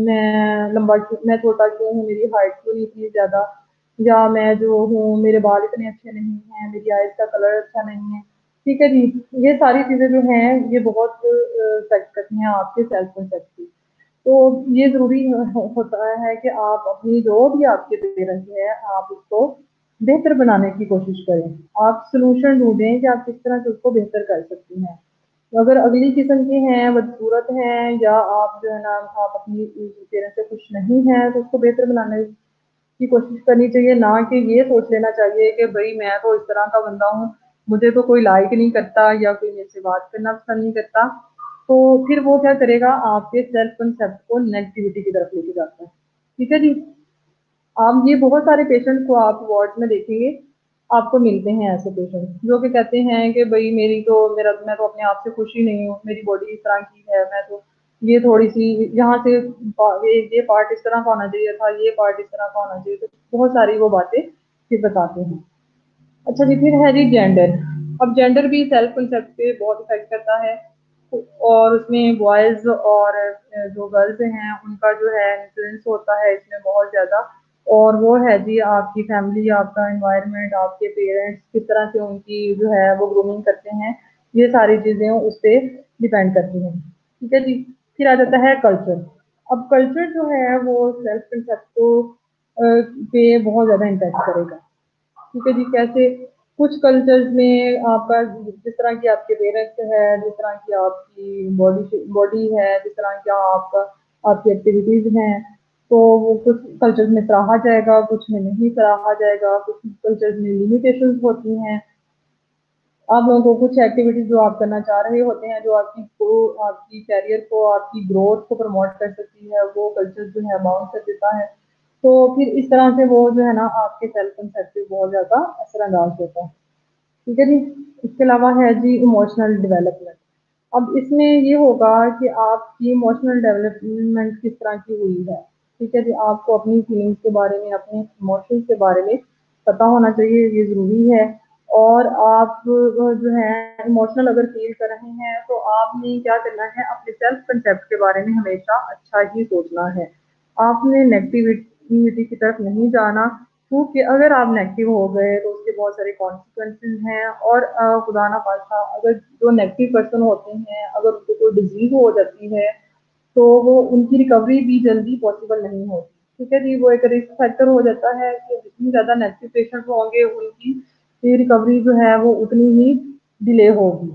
मैं लंबा क्यों, मैं छोटा क्यों हूँ, मेरी हाइट क्यों नहीं इतनी ज़्यादा, या मैं जो हूँ मेरे बाल इतने अच्छे नहीं हैं, मेरी आइज़ का कलर अच्छा नहीं है। ठीक है जी। ये सारी चीज़ें जो हैं ये बहुत इफ़ेक्ट करती हैं आपके सेल्फ कंसेप्ट की। तो ये ज़रूरी हो होता है कि आप अपनी जो भी आपके पेरेंट्स हैं, आप उसको बेहतर बनाने की कोशिश करें। आप सॉल्यूशन ढूँढें कि आप किस तरह से उसको बेहतर कर सकती हैं। तो अगर अगली किस्म के हैं, बदसूरत हैं, या आप जो है ना आप अपनी पेरेंट्स से खुश नहीं हैं, तो उसको बेहतर बनाने की कोशिश करनी चाहिए, ना कि ये सोच लेना चाहिए कि भई मैं तो इस तरह का बंदा हूँ, मुझे तो कोई लाइक नहीं करता या कोई मेरे से बात करना पसंद नहीं करता। तो फिर वो क्या करेगा, आपके सेल्फ कंसेप्ट को नेगेटिविटी की तरफ लेके जाता है। ठीक है जी। आप ये बहुत सारे पेशेंट को आप वार्ड में देखेंगे, आपको मिलते हैं ऐसे पेशेंट जो कि कहते हैं कि भई मेरी तो मेरा मैं तो अपने आप से खुश ही नहीं हूँ, मेरी बॉडी इस तरह की है, मैं तो ये थोड़ी-सी यहाँ से पा ये ये पार्ट इस तरह का होना चाहिए था, ये पार्ट इस तरह का होना चाहिए, तो बहुत सारी वो बातें फिर बताते हैं। अच्छा जी, फिर है जी जेंडर। अब जेंडर भी सेल्फ कंसेप्ट पे बहुत इफ़ेक्ट करता है, और उसमें बॉयज़ और अ, जो गर्ल्स हैं उनका जो है इन्फ्लुएंस होता है इसमें बहुत ज़्यादा, और वो है जी आपकी फैमिली, आपका एनवायरनमेंट, आपके पेरेंट्स किस तरह से उनकी जो है वो ग्रूमिंग करते हैं, ये सारी चीज़ें उस पे डिपेंड करती हैं। ठीक है जी। फिर आ जाता है कल्चर। अब कल्चर जो है वो सेल्फ कंसेप्ट को अ, पे बहुत ज़्यादा इम्पैक्ट करेगा। ठीक है जी। कैसे? कुछ कल्चर्स में आपका जिस तरह की आपके पेरेंट्स है, जिस तरह की आपकी बॉडी बॉडी है, जिस तरह का आपका आपकी एक्टिविटीज़ हैं, तो वो कुछ कल्चर्स में सराहा जाएगा, कुछ में नहीं सराहा जाएगा, कुछ कल्चर्स में लिमिटेशंस होती हैं। आप लोगों को कुछ एक्टिविटीज़ जो आप करना चाह रहे होते हैं, जो आपकी को आपकी करियर को, आपकी ग्रोथ को प्रमोट कर सकती है, वो कल्चर जो है बाउंड कर देता है। तो फिर इस तरह से वो जो है ना आपके सेल्फ कंसेप्ट पे बहुत ज़्यादा असरअंदाज होता है। ठीक है जी। इसके अलावा है जी इमोशनल डेवलपमेंट। अब इसमें ये होगा कि आपकी इमोशनल डेवलपमेंट किस तरह की हुई है। ठीक है जी, आपको अपनी फीलिंग्स के बारे में, अपने इमोशंस के बारे में पता होना चाहिए, ये ज़रूरी है। और आप जो है इमोशनल अगर फील कर रहे हैं तो आपने क्या करना है, अपने सेल्फ कंसेप्ट के बारे में हमेशा अच्छा ही सोचना है। आपने नेगेटिविटी की तरफ नहीं जाना, क्योंकि अगर आप नेगेटिव हो गए तो उसके बहुत सारे कॉन्सिक्वेंसेज हैं। और अ, खुदा ना खास्ता अगर जो नेगेटिव पर्सन होते हैं अगर उनको कोई डिजीज हो जाती है तो वो उनकी रिकवरी भी जल्दी पॉसिबल नहीं होती। ठीक है जी, वो एक रिस्क फैक्टर हो जाता है कि जितनी ज़्यादा नेगेटिव पेशेंट होंगे उनकी रिकवरी जो है वो उतनी ही डिले होगी।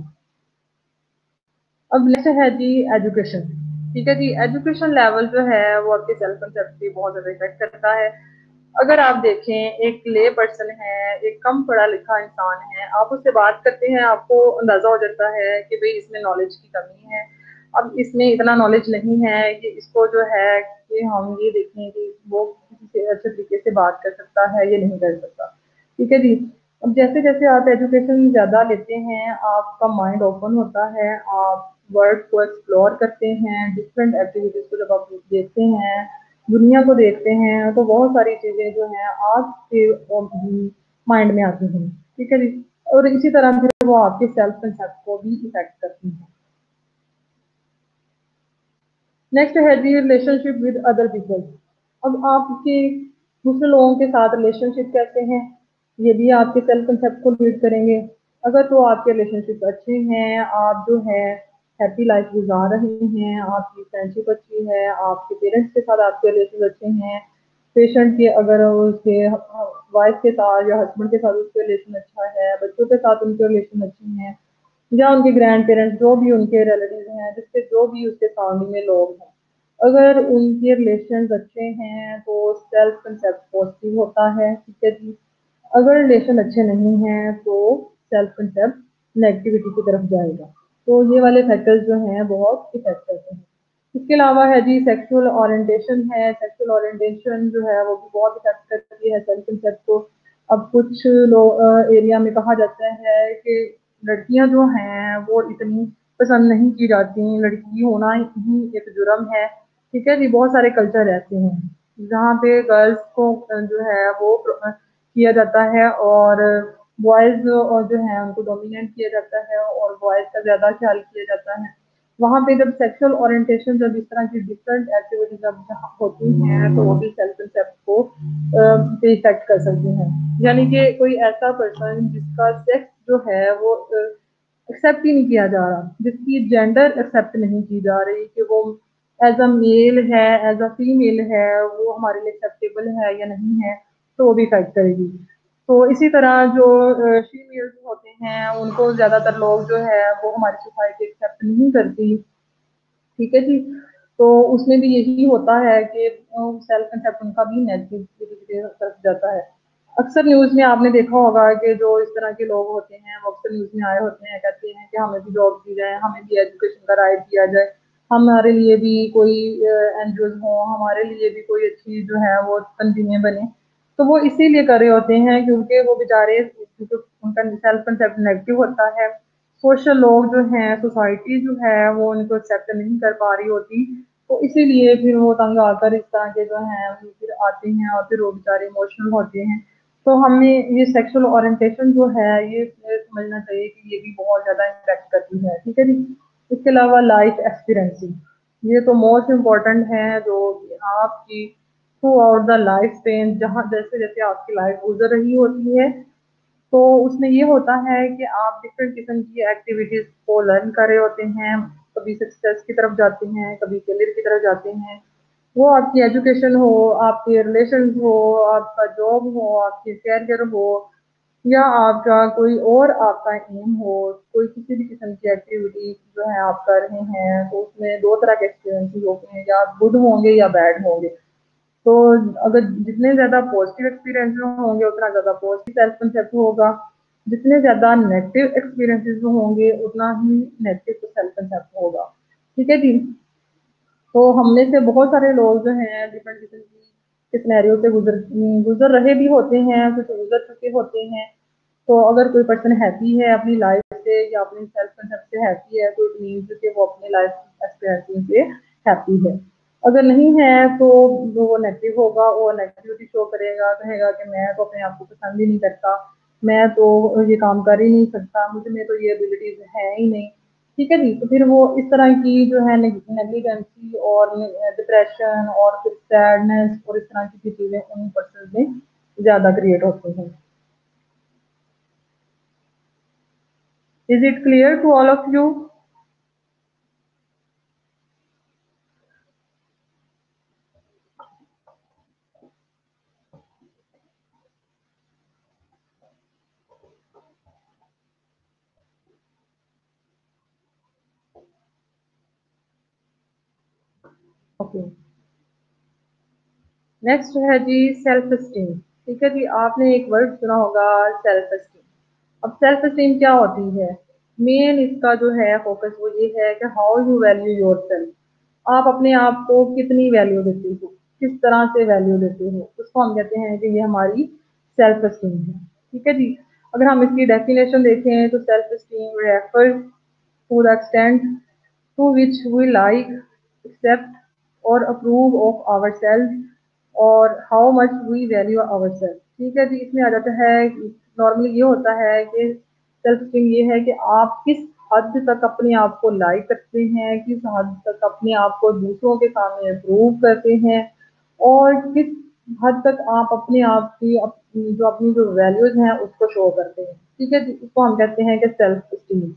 अब नेक्स्ट है जी एजुकेशन। ठीक है जी, एजुकेशन लेवल जो है वो आपके सेल्फ कंसेप्ट पे बहुत ज़्यादा इफेक्ट करता है। अगर आप देखें एक ले पर्सन है, एक कम पढ़ा लिखा इंसान है, आप उससे बात करते हैं आपको अंदाजा हो जाता है कि भाई इसमें नॉलेज की कमी है। अब इसमें इतना नॉलेज नहीं है कि इसको जो है कि हम ये देखें कि वो किसी से अच्छे तरीके से बात कर सकता है या नहीं कर सकता। ठीक है जी, अब जैसे जैसे आप एजुकेशन ज़्यादा लेते हैं आपका माइंड ओपन होता है, आप वर्ल्ड को एक्सप्लोर करते हैं, डिफरेंट एक्टिविटीज़ को जब आप देखते हैं, दुनिया को देखते हैं, तो बहुत सारी चीज़ें जो हैं आपके माइंड में आती हैं। ठीक है जी, और इसी तरह फिर वो आपके सेल्फ कंसेप्ट को भी इफेक्ट करती हैं। नेक्स्ट है जी रिलेशनशिप विद अदर पीपल। अब आपके दूसरे लोगों के साथ रिलेशनशिप कैसे हैं, ये भी आपके सेल्फ कंसेप्ट को लीड करेंगे। अगर तो आपके रिलेशनशिप अच्छे हैं, आप जो है हैप्पी लाइफ गुजार रहे हैं, आपकी फ्रेंडशिप अच्छी है, आपके पेरेंट्स के साथ आपके रिलेशन अच्छे हैं, पेशेंट के अगर उसके वाइफ के साथ या हस्बैंड के साथ उसके रिलेशन अच्छा है, बच्चों के साथ उनके रिलेशन अच्छे हैं, या उनके ग्रैंड पेरेंट्स जो भी उनके रिलेटिव हैं, जिससे जो भी उसके सराउंडिंग में लोग हैं, अगर उनके रिलेशंस अच्छे हैं तो सेल्फ कंसेप्ट पॉजिटिव होता है। ठीक है जी, अगर रिलेशन अच्छे नहीं हैं तो सेल्फ कंसेप्ट नेगेटिविटी की तरफ जाएगा। तो ये वाले फैक्टर्स जो हैं बहुत इफेक्ट करते हैं। इसके अलावा है जी सेक्सुअल ओरिएंटेशन है। सेक्सुअल ओरिएंटेशन जो है वो भी बहुत इफेक्ट करती है सेल्फ कंसेप्ट को। अब कुछ लोग एरिया में कहा जाता है कि लड़कियां जो हैं वो इतनी पसंद नहीं की जाती, लड़की होना ही एक जुर्म है। ठीक है जी, बहुत सारे कल्चर ऐसे हैं जहाँ पे गर्ल्स को जो है वो किया जाता है और बॉयज़ जो है उनको डोमिनेट किया जाता है और बॉयज़ का ज़्यादा ख्याल किया जाता है। वहाँ पे जब सेक्सुअल ओरिएंटेशन जब इस तरह की डिफरेंट एक्टिविटी जब जहाँ होती हैं तो वो भी सेल्फ कंसेप्ट को पे इफेक्ट कर सकती हैं। यानी कि कोई ऐसा पर्सन जिसका सेक्स जो है वो एक्सेप्ट ही नहीं किया जा रहा, जिसकी जेंडर एक्सेप्ट नहीं की जा रही कि वो एज अ मेल है, एज अ फीमेल है, वो हमारे लिए एक्सेप्टेबल है या नहीं है, तो वो भी इफेक्ट करेगी। तो इसी तरह जो फीमेल्स होते हैं उनको ज़्यादातर लोग जो है वो हमारी सोसाइटी एक्सेप्ट नहीं करती। ठीक है जी, तो उसमें भी यही होता है कि सेल्फ कंसेप्ट उनका भी नेगेटिव की तरफ जाता है। अक्सर न्यूज़ में आपने देखा होगा कि जो इस तरह के लोग होते हैं वो अक्सर न्यूज़ में आए होते हैं, कहते हैं कि हमें भी जॉब दी जाए, हमें भी एजुकेशन का राइट दिया जाए, हमारे लिए भी कोई एनजीओज हों, हमारे लिए भी कोई अच्छी जो है वो तंजीमें बने। तो वो इसीलिए कर रहे होते हैं क्योंकि वो बेचारे, क्योंकि उनका सेल्फ कंसेप्ट नेगेटिव होता है, सोशल लोग जो हैं, सोसाइटी जो है वो उनको एक्सेप्ट नहीं कर पा रही होती, तो इसीलिए फिर वो तंग आकर इस तरह के जो हैं वो फिर आते हैं और फिर वो बेचारे इमोशनल होते हैं। तो हमें ये सेक्सुअल ओरिएंटेशन जो है ये समझना चाहिए कि ये भी बहुत ज़्यादा इम्पैक्ट करती है। ठीक है जी, इसके अलावा लाइफ एक्सपीरियंसिंग, ये तो मोस्ट इम्पॉर्टेंट है जो आपकी throughout the life span, जहाँ जैसे जैसे आपकी लाइफ गुजर रही होती है तो उसमें ये होता है कि आप डिफरेंट किस्म की एक्टिविटीज़ को लर्न कर रहे होते हैं, कभी सक्सेस की तरफ जाते हैं, कभी करियर की तरफ जाते हैं। वो आपकी एजुकेशन हो, आपके रिलेशंस हो, आपका जॉब हो, आपके करियर हो, या आपका कोई और आपका एम हो, कोई किसी भी किस्म की एक्टिविटी जो है आप कर रहे हैं, तो उसमें दो तरह के एक्सपीरियंसेस होते हैं, या गुड होंगे या बैड होंगे। तो अगर जितने ज़्यादा पॉजिटिव एक्सपीरियंस होंगे उतना ज़्यादा पॉजिटिव सेल्फ कंसेप्ट होगा, जितने ज़्यादा नेगेटिव एक्सपीरियंसेस होंगे उतना ही नेगेटिव सेल्फ कंसेप्ट होगा। ठीक है जी, तो हम में से बहुत सारे लोग जो हैं डिफरेंट किस्म की सिनेरियो से गुजर गुजर रहे भी होते हैं, कुछ गुजर चुके होते हैं। तो अगर कोई पर्सन हैप्पी है अपनी लाइफ से या अपनी सेल्फ कंसेप्ट से हैप्पी है तो इट मीन्स कि वो अपनी लाइफ एक्सपीरियंसिंग से हैप्पी है। अगर नहीं है तो वो नेगेटिव होगा और नेगेटिविटी शो करेगा, कहेगा कि मैं तो अपने आप को पसंद ही नहीं करता, मैं तो ये काम कर ही नहीं सकता, मुझ में तो ये एबिलिटीज है ही नहीं। ठीक है जी, तो फिर वो इस तरह की जो है नेग्लिजेंसी और डिप्रेशन और फिर सैडनेस और इस तरह की चीजें उन पर्सन में ज्यादा क्रिएट होती हैं। Is it clear to all of you? Okay, next है जी सेल्फ एस्टीम। ठीक है जी, आपने एक वर्ड सुना होगा सेल्फ एस्टीम। अब सेल्फ एस्टीम क्या होती है? मेन इसका जो है फोकस वो ये है कि how you value yourself, आप अपने आप को कितनी वैल्यू देते हो, किस तरह से वैल्यू देते हो, उसको हम कहते हैं कि ये हमारी सेल्फ एस्टीम है। ठीक है जी, अगर हम इसकी डेफिनेशन देखें तो self esteem refers to the extent to which we like, accept और अप्रूव ऑफ आवर सेल्फ और how much we value our self. ठीक है जी, इसमें आ जाता है नॉर्मली ये होता है कि सेल्फ एस्टीम ये है कि आप किस हद तक अपने आप को लाइक करते हैं, किस हद तक अपने आप को दूसरों के सामने अप्रूव करते हैं और किस हद तक आप अपने आप की अपनी जो अपनी जो वैल्यूज हैं उसको शो करते हैं। ठीक है जी, इसको हम कहते हैं कि self esteem.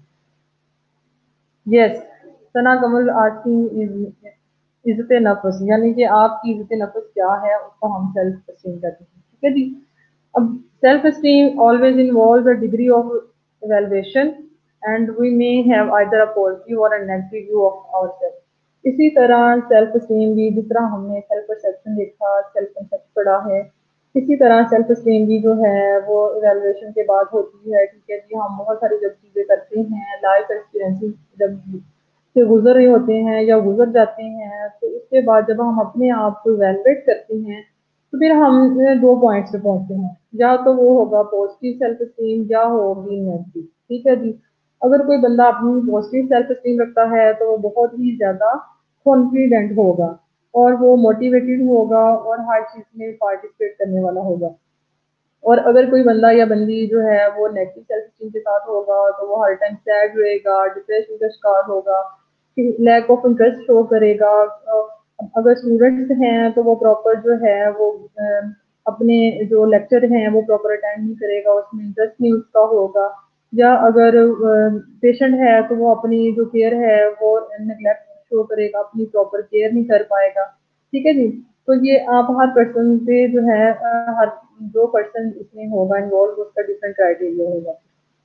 Yes, Sana Kamal asking is इज्जत नफ्स, यानी कि आपकी इज्जत नफ्स क्या है उसको हम सेल्फ एस्टीम कहते हैं। ठीक है जी, अब self esteem always involve a degree of evaluation and we may have either a positive or a negative view of ourselves। इसी तरह सेल्फ एस्टीम भी, जिस तरह हमने सेल्फ परसेप्शन देखा, सेल्फ कंसेप्ट पढ़ा है, इसी तरह सेल्फ एस्टीम भी जो है वो इवेल्युएशन के बाद होती है। ठीक है जी, हम बहुत सारी जब चीज़ें करते हैं, लाइफ एक्सपीरियंसेस जब से गुजर रहे होते हैं या गुजर जाते हैं, तो उसके बाद जब हम अपने आप को इवेलुएट करते हैं तो फिर हम दो पॉइंट्स पे पहुंचते हैं, या तो वो होगा पॉजिटिव सेल्फ एस्टीम या होगी नेगेटिव। ठीक है जी, अगर कोई बंदा अपनी पॉजिटिव सेल्फ एस्टीम रखता है तो वो बहुत ही ज्यादा कॉन्फिडेंट होगा और वो मोटिवेटेड होगा और हर चीज में पार्टिसिपेट करने वाला होगा। और अगर कोई बंदा या बंदी जो है वो नेगेटिव सेल्फ एस्टीम के साथ होगा तो वो हर टाइम सैड रहेगा, डिप्रेशन का शिकार होगा, लैक ऑफ इंटरेस्ट शो करेगा। अगर स्टूडेंट्स हैं तो वो प्रॉपर जो है वो अपने जो लेक्चर हैं वो प्रॉपर अटेंड नहीं करेगा, उसमें इंटरेस्ट नहीं उसका होगा। या अगर पेशेंट है तो वो अपनी जो केयर है वो नेग्लेक्ट शो करेगा, अपनी प्रॉपर केयर नहीं कर पाएगा। ठीक है जी, तो ये आप हर पर्सन पे जो है हर जो पर्सन इसमें होगा इन्वॉल्व उसका डिफरेंट क्राइटेरिया होगा।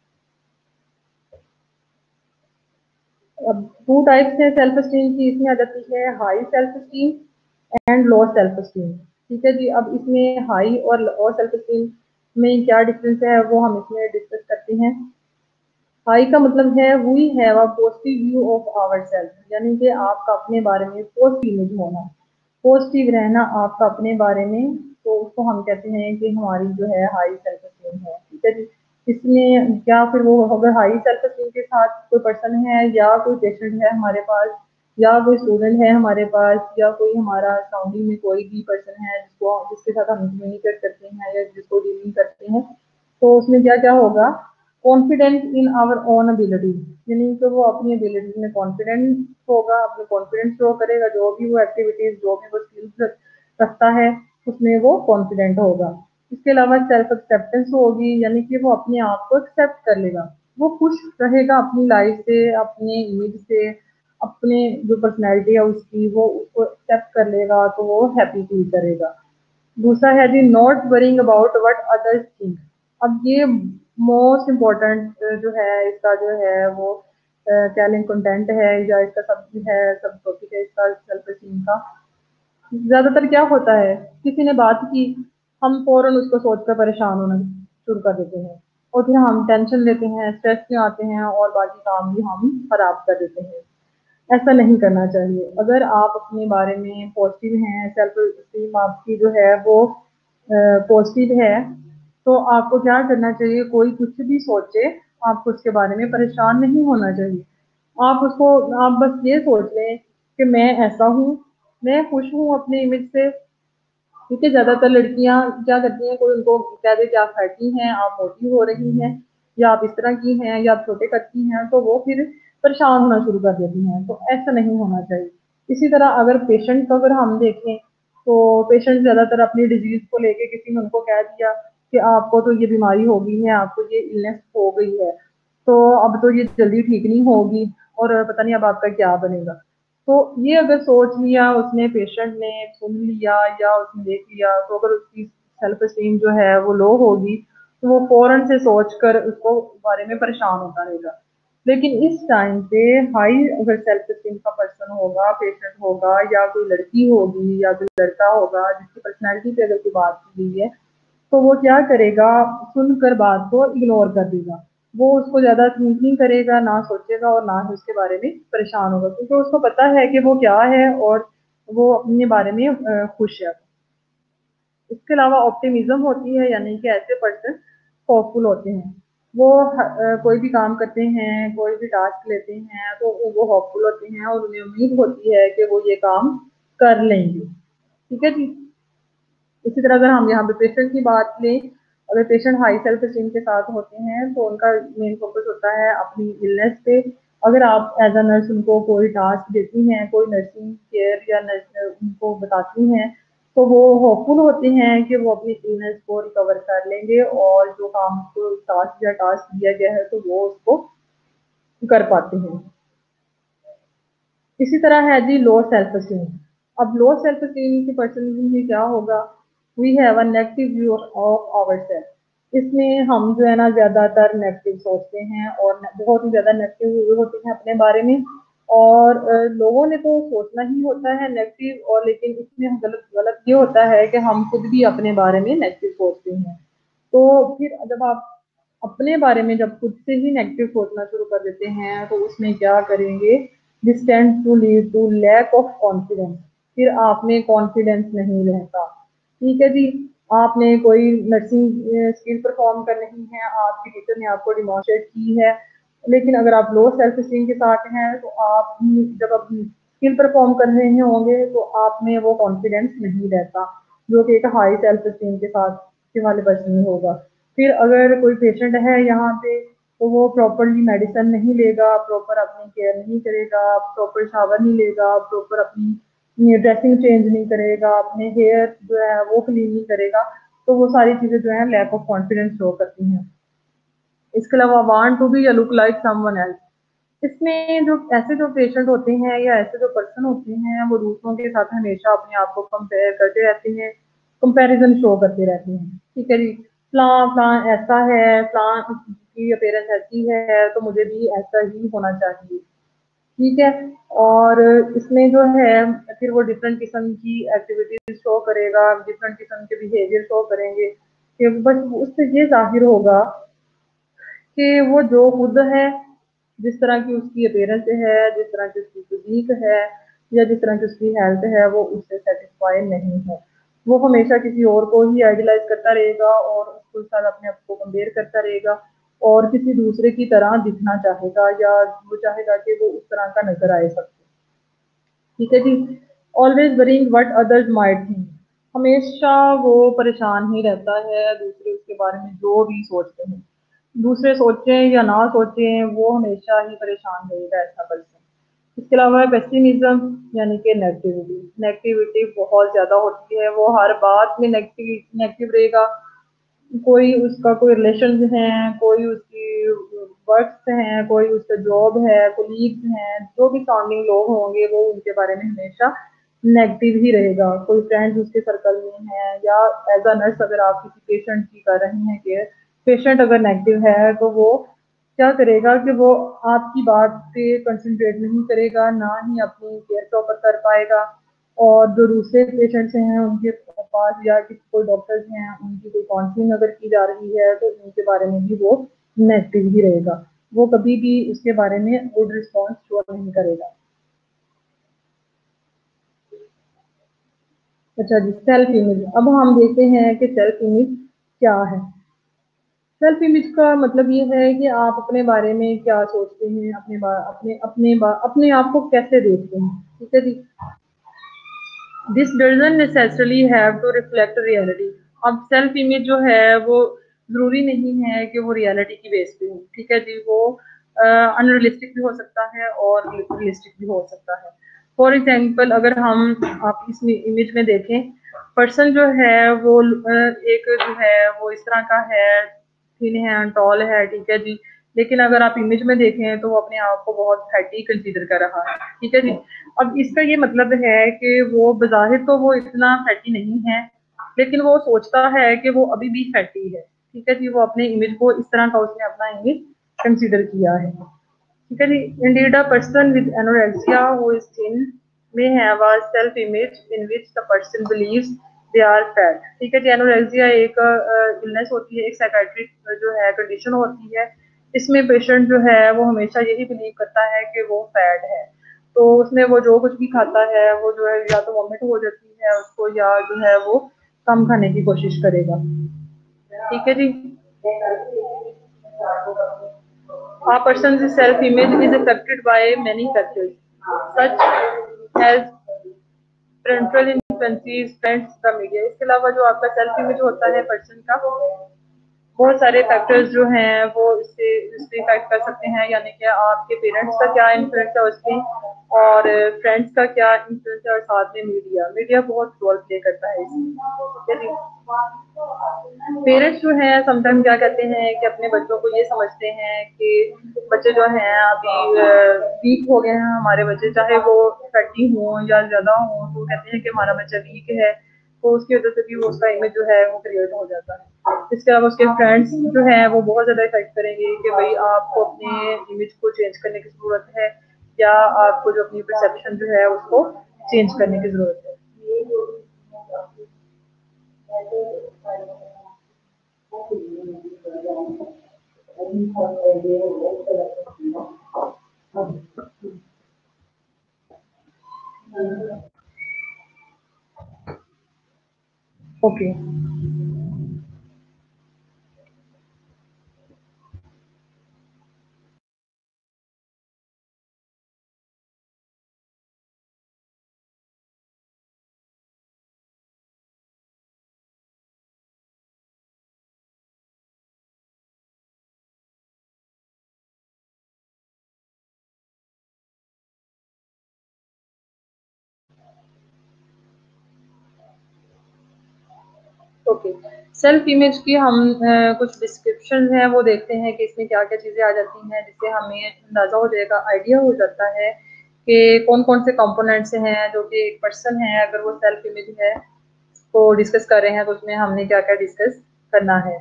अब टू टाइप्स है सेल्फ एस्टीम की, इसमें आ जाती है high self esteem and low self esteem. ठीक है जी, अब इसमें हाई और लो सेल्फ एस्टीम में क्या डिफरेंस है वो हम इसमें डिस्कस करते हैं। हाई का मतलब है we have a positive view of our self, यानी कि आपका अपने बारे में पॉजिटिव इमेज होना, पॉजिटिव रहना आपका अपने बारे में, तो उसको हम कहते हैं कि हमारी जो है हाई सेल्फ एस्टीम है। ठीक है जी, इसमें क्या फिर वो अगर हाई सेल्फ एस्टीम के साथ कोई पर्सन है या कोई पेशेंट है हमारे पास या कोई स्टूडेंट है हमारे पास या कोई हमारा सराउंडिंग में कोई भी पर्सन है जिसको जिसके साथ हम कम्युनिकेट करते हैं या जिसको डीलिंग करते हैं, तो उसमें क्या क्या होगा, confidence in our own abilities, यानी कि वो अपनी एबिलिटीज में कॉन्फिडेंस होगा, अपने कॉन्फिडेंस शो करेगा, जो भी वो एक्टिविटीज जो भी वो स्किल्स रखता है उसमें वो कॉन्फिडेंट होगा। इसके अलावा सेल्फ एक्सेप्टेंस होगी, यानी कि वो अपने आप को एक्सेप्ट कर लेगा, वो खुश रहेगा अपनी लाइफ से, अपने इमेज से, अपने जो पर्सनैलिटी है उसकी वो उसको एक्सेप्ट कर लेगा, तो वो हैप्पी फील करेगा। दूसरा है जी not worrying about what others think. अब ये मोस्ट इम्पोर्टेंट जो है इसका जो है वो क्या लें कंटेंट है या इसका सब है सब टॉपिक है इसका सेल्फ एस्टीम का। ज्यादातर क्या होता है, किसी ने बात की, हम फौरन उसको सोचकर परेशान होना शुरू कर देते हैं और फिर हम टेंशन लेते हैं, स्ट्रेस में आते हैं और बाकी काम भी हम खराब कर देते हैं। ऐसा नहीं करना चाहिए। अगर आप अपने बारे में पॉजिटिव हैं, सेल्फ एस्टीम आपकी जो है वो पॉजिटिव है, तो आपको क्या करना चाहिए, कोई कुछ भी सोचे आपको उसके बारे में परेशान नहीं होना चाहिए। आप उसको आप बस ये सोच लें कि मैं ऐसा हूँ, मैं खुश हूँ अपने इमेज से। क्योंकि ज़्यादातर लड़कियाँ क्या करती हैं, कोई उनको कह दे कि आप फैटी हैं, आप मोटी हो रही हैं, या आप इस तरह की हैं, या आप छोटे कद की हैं, तो वो फिर परेशान होना शुरू कर देती हैं। तो ऐसा नहीं होना चाहिए। इसी तरह अगर पेशेंट को अगर हम देखें, तो पेशेंट ज़्यादातर अपनी डिजीज़ को लेके किसी ने उनको कह दिया कि आपको तो ये बीमारी हो गई है, आपको ये इलनेस हो गई है, तो अब तो ये जल्दी ठीक नहीं होगी और पता नहीं अब आपका क्या बनेगा। तो ये अगर सोच लिया उसने, पेशेंट ने सुन लिया या उसने देख लिया, तो अगर उसकी सेल्फ एस्टीम जो है वो लो होगी, तो वो फ़ौरन से सोच कर उसको बारे में परेशान होता रहेगा। लेकिन इस टाइम पे हाई अगर सेल्फ एस्टीम का पर्सन होगा, पेशेंट होगा, या कोई लड़की होगी या कोई लड़का होगा जिसकी पर्सनैलिटी पे अगर कोई बात की गई है, तो वो क्या करेगा, सुनकर बात को इग्नोर कर देगा। वो उसको ज़्यादा थिंक नहीं करेगा, ना सोचेगा और ना ही उसके बारे में परेशान होगा, क्योंकि उसको पता है कि वो क्या है और वो अपने बारे में अ, खुश है। इसके अलावा ऑप्टिमिज्म होती है, यानी कि ऐसे पर्सन होपफुल होते हैं। वो ह कोई भी काम करते हैं, कोई भी टास्क लेते हैं, तो वो होपफुल होते हैं और उन्हें उम्मीद होती है कि वो ये काम कर लेंगे। ठीक है जी? इसी तरह अगर हम यहाँ पे पेशेंट की बात लें, अगर पेशेंट हाई सेल्फ एस्टीम के साथ होते हैं, तो उनका मेन फोकस होता है अपनी इलनेस पे। अगर आप एज़ अ नर्स उनको कोई टास्क देती हैं, कोई नर्सिंग केयर या नर्स उनको बताती हैं, तो वो होपफुल होते हैं कि वो अपनी इलनेस को रिकवर कर लेंगे और जो काम को टास्क या टास्क दिया गया है, तो वो उसको कर पाते हैं। इसी तरह है जी लो सेल्फ एस्टीम। अब लो सेल्फ एस्टीम के पर्सन में क्या होगा, we have a negative view of ourself. इसमें हम जो है ना ज़्यादातर नेगेटिव सोचते हैं और बहुत ही ज़्यादा नेगेटिव व्यू होते हैं अपने बारे में। और अ, लोगों ने तो सोचना ही होता है नेगेटिव, और लेकिन इसमें गलत गलत ये होता है कि हम खुद भी अपने बारे में नेगेटिव सोचते हैं। तो फिर जब आप अपने बारे में जब खुद से ही नेगेटिव सोचना शुरू कर देते हैं, तो उसमें क्या करेंगे, this tends to lead to lack of confidence. फिर आप में कॉन्फिडेंस नहीं रहता। ठीक है जी? आपने कोई नर्सिंग स्किल परफॉर्म करनी है, आपकी टीचर ने आपको डिमॉन्स्ट्रेट की है, लेकिन अगर आप लो सेल्फ एस्टीम के साथ हैं, तो आप जब अपनी स्किल परफॉर्म कर रहे होंगे, तो आप में वो कॉन्फिडेंस नहीं रहता, जो कि एक हाई सेल्फ एस्टीम के साथ के वाले पर्सन में होगा। फिर अगर कोई पेशेंट है यहाँ पे, तो वो प्रॉपरली मेडिसिन नहीं लेगा, प्रॉपर अपनी केयर नहीं करेगा, प्रॉपर शावर नहीं लेगा, प्रॉपर अपनी ड्रेसिंग चेंज नहीं करेगा, अपने हेयर जो है वो क्लीन नहीं करेगा, तो वो सारी चीज़ें जो है लैक ऑफ कॉन्फिडेंस शो करती हैं। इसके अलावा वांट टू बी या लुक लाइक समवन एल्स। इसमें जो ऐसे जो पेशेंट होते हैं या ऐसे जो पर्सन होते हैं, वो दूसरों के साथ हमेशा अपने आप को कंपेयर करते रहते हैं, कंपैरिजन शो करते रहते हैं। ठीक है जी? फलां फलां ऐसा है, फलां की अपीयरेंस ऐसी है, तो मुझे भी ऐसा ही होना चाहिए। ठीक है? और इसमें जो है फिर वो डिफरेंट किस्म की एक्टिविटीज़ शो करेगा, डिफरेंट किस्म के बिहेवियर शो करेंगे, कि बस उससे ये ज़ाहिर होगा कि वो जो खुद है, जिस तरह की उसकी अपीयरेंस है, जिस तरह की उसकी फिज़ीक है, या जिस तरह की उसकी हेल्थ है, वो उससे सैटिस्फाई नहीं है। वो हमेशा किसी और को ही आइडलाइज़ करता रहेगा और उसके साथ अपने आप को कंपेयर करता रहेगा और किसी दूसरे की तरह दिखना चाहेगा, या वो चाहेगा कि वो उस तरह का नज़र आए सबको। ठीक है जी? Always worrying what others might think. हमेशा वो परेशान ही रहता है दूसरे उसके बारे में जो भी सोचते हैं। दूसरे सोचें या ना सोचें, वो हमेशा ही परेशान रहेगा ऐसा पर्सन। इसके अलावा पेसिमिज्म, यानी कि नेगेटिविटी। नेगेटिविटी बहुत ज़्यादा होती है, वो हर बात में नेगेटिव नेगेटिव रहेगा। कोई उसका कोई रिलेशंस हैं, कोई उसकी वर्क्स हैं, कोई उसका जॉब है, कोलीग्स हैं, जो भी सराउंडिंग लोग होंगे, वो उनके बारे में हमेशा नेगेटिव ही रहेगा। कोई फ्रेंड्स उसके सर्कल में हैं, या एज़ अ नर्स अगर आप किसी पेशेंट की कर रही हैं केयर, पेशेंट अगर नेगेटिव है, तो वो क्या करेगा कि वो आपकी बात पे कंसंट्रेट नहीं करेगा, ना ही अपनी केयर प्रॉपर कर पाएगा। और जो दूसरे पेशेंट्स हैं उनके पास, या किसी कोई डॉक्टर्स हैं, उनकी कोई काउंसलिंग अगर की जा रही है, तो उनके बारे में भी वो नेगेटिव ही रहेगा। वो कभी भी उसके बारे में गुड रिस्पॉन्स शो नहीं करेगा। अच्छा जी, सेल्फ इमेज। अब हम देखते हैं कि सेल्फ इमेज क्या है। सेल्फ इमेज का मतलब ये है कि आप अपने बारे में क्या सोचते हैं, अपने बा, अपने अपने बा, अपने आप को कैसे देखते हैं, ठीक है जी। This doesn't necessarily have to reflect reality. अब सेल्फ इमेज जो है वो जरूरी नहीं है कि वो रियलिटी की बेस पे हो, ठीक है जी। वो अनरियलिस्टिक भी हो सकता है और रियलिस्टिक भी हो सकता है। फॉर एग्जाम्पल अगर हम आप इस इमेज में देखें, पर्सन जो है वो uh, एक जो है वो इस तरह का है, थिन है, टॉल है, ठीक है जी। लेकिन अगर आप इमेज में देखें तो वो अपने आप को बहुत फैटी कंसीडर कर रहा है, ठीक है जी। अब इसका ये मतलब है कि वो बज़ाहिर तो वो इतना फैटी नहीं है, लेकिन वो सोचता है कि वो अभी भी फैटी है, ठीक है जी। वो अपने इमेज को इस तरह का उसने अपना इमेज कंसीडर किया है, ठीक है जी। Indeed a person with anorexia who is thin may have a self image in which the person believes they are fat, ठीक है जी। एनोरेक्सिया एक इलनेस uh, होती है, एक साइकेट्रिक जो है कंडीशन होती है। इसमें पेशेंट जो है वो हमेशा यही बिलीव करता है कि वो फैट है, तो उसमें वो जो कुछ भी खाता है वो जो है या तो वॉमिट हो जाती है उसको, या जो है वो कम खाने की कोशिश करेगा, ठीक है जी। A person's self-image is affected by many factors, such as parental influences, friends, the media। इसके अलावा जो आपका सेल्फ इमेज होता है पर्सन का, बहुत सारे फैक्टर्स जो हैं वो इससे इससे इफेक्ट कर सकते हैं, यानी कि आपके पेरेंट्स का क्या इन्फ्लुएंस है उसमें, और फ्रेंड्स का क्या इन्फ्लुएंस है, और साथ में मीडिया मीडिया बहुत रोल प्ले करता है इसमें। पेरेंट्स जो हैं समटाइम क्या कहते हैं कि अपने बच्चों को ये समझते हैं कि बच्चे जो हैं अभी वीक हो गए हैं, हमारे बच्चे चाहे वो फैटी हों या ज्यादा हों, तो कहते हैं कि हमारा बच्चा वीक है, तो उसकी वजह से भी वो उसका इमेज जो है वो क्रिएट हो जाता है। इसके अलावा उसके फ्रेंड्स जो हैं वो बहुत ज्यादा इफेक्ट करेंगे कि भाई आपको अपने इमेज को चेंज करने की जरूरत है, या आपको जो अपनी परसेप्शन जो है उसको चेंज करने की जरूरत है। Okay, okay. सेल्फ इमेज की हम अ, कुछ डिस्क्रिप्शन हैं वो देखते हैं कि इसमें क्या क्या चीज़ें आ जाती हैं, जिससे हमें अंदाज़ा हो जाएगा, आइडिया हो जाता है कि कौन कौन से कंपोनेंट्स हैं जो कि एक पर्सन है, अगर वो सेल्फ इमेज है को डिस्कस कर रहे हैं तो उसमें हमने क्या क्या डिस्कस करना है।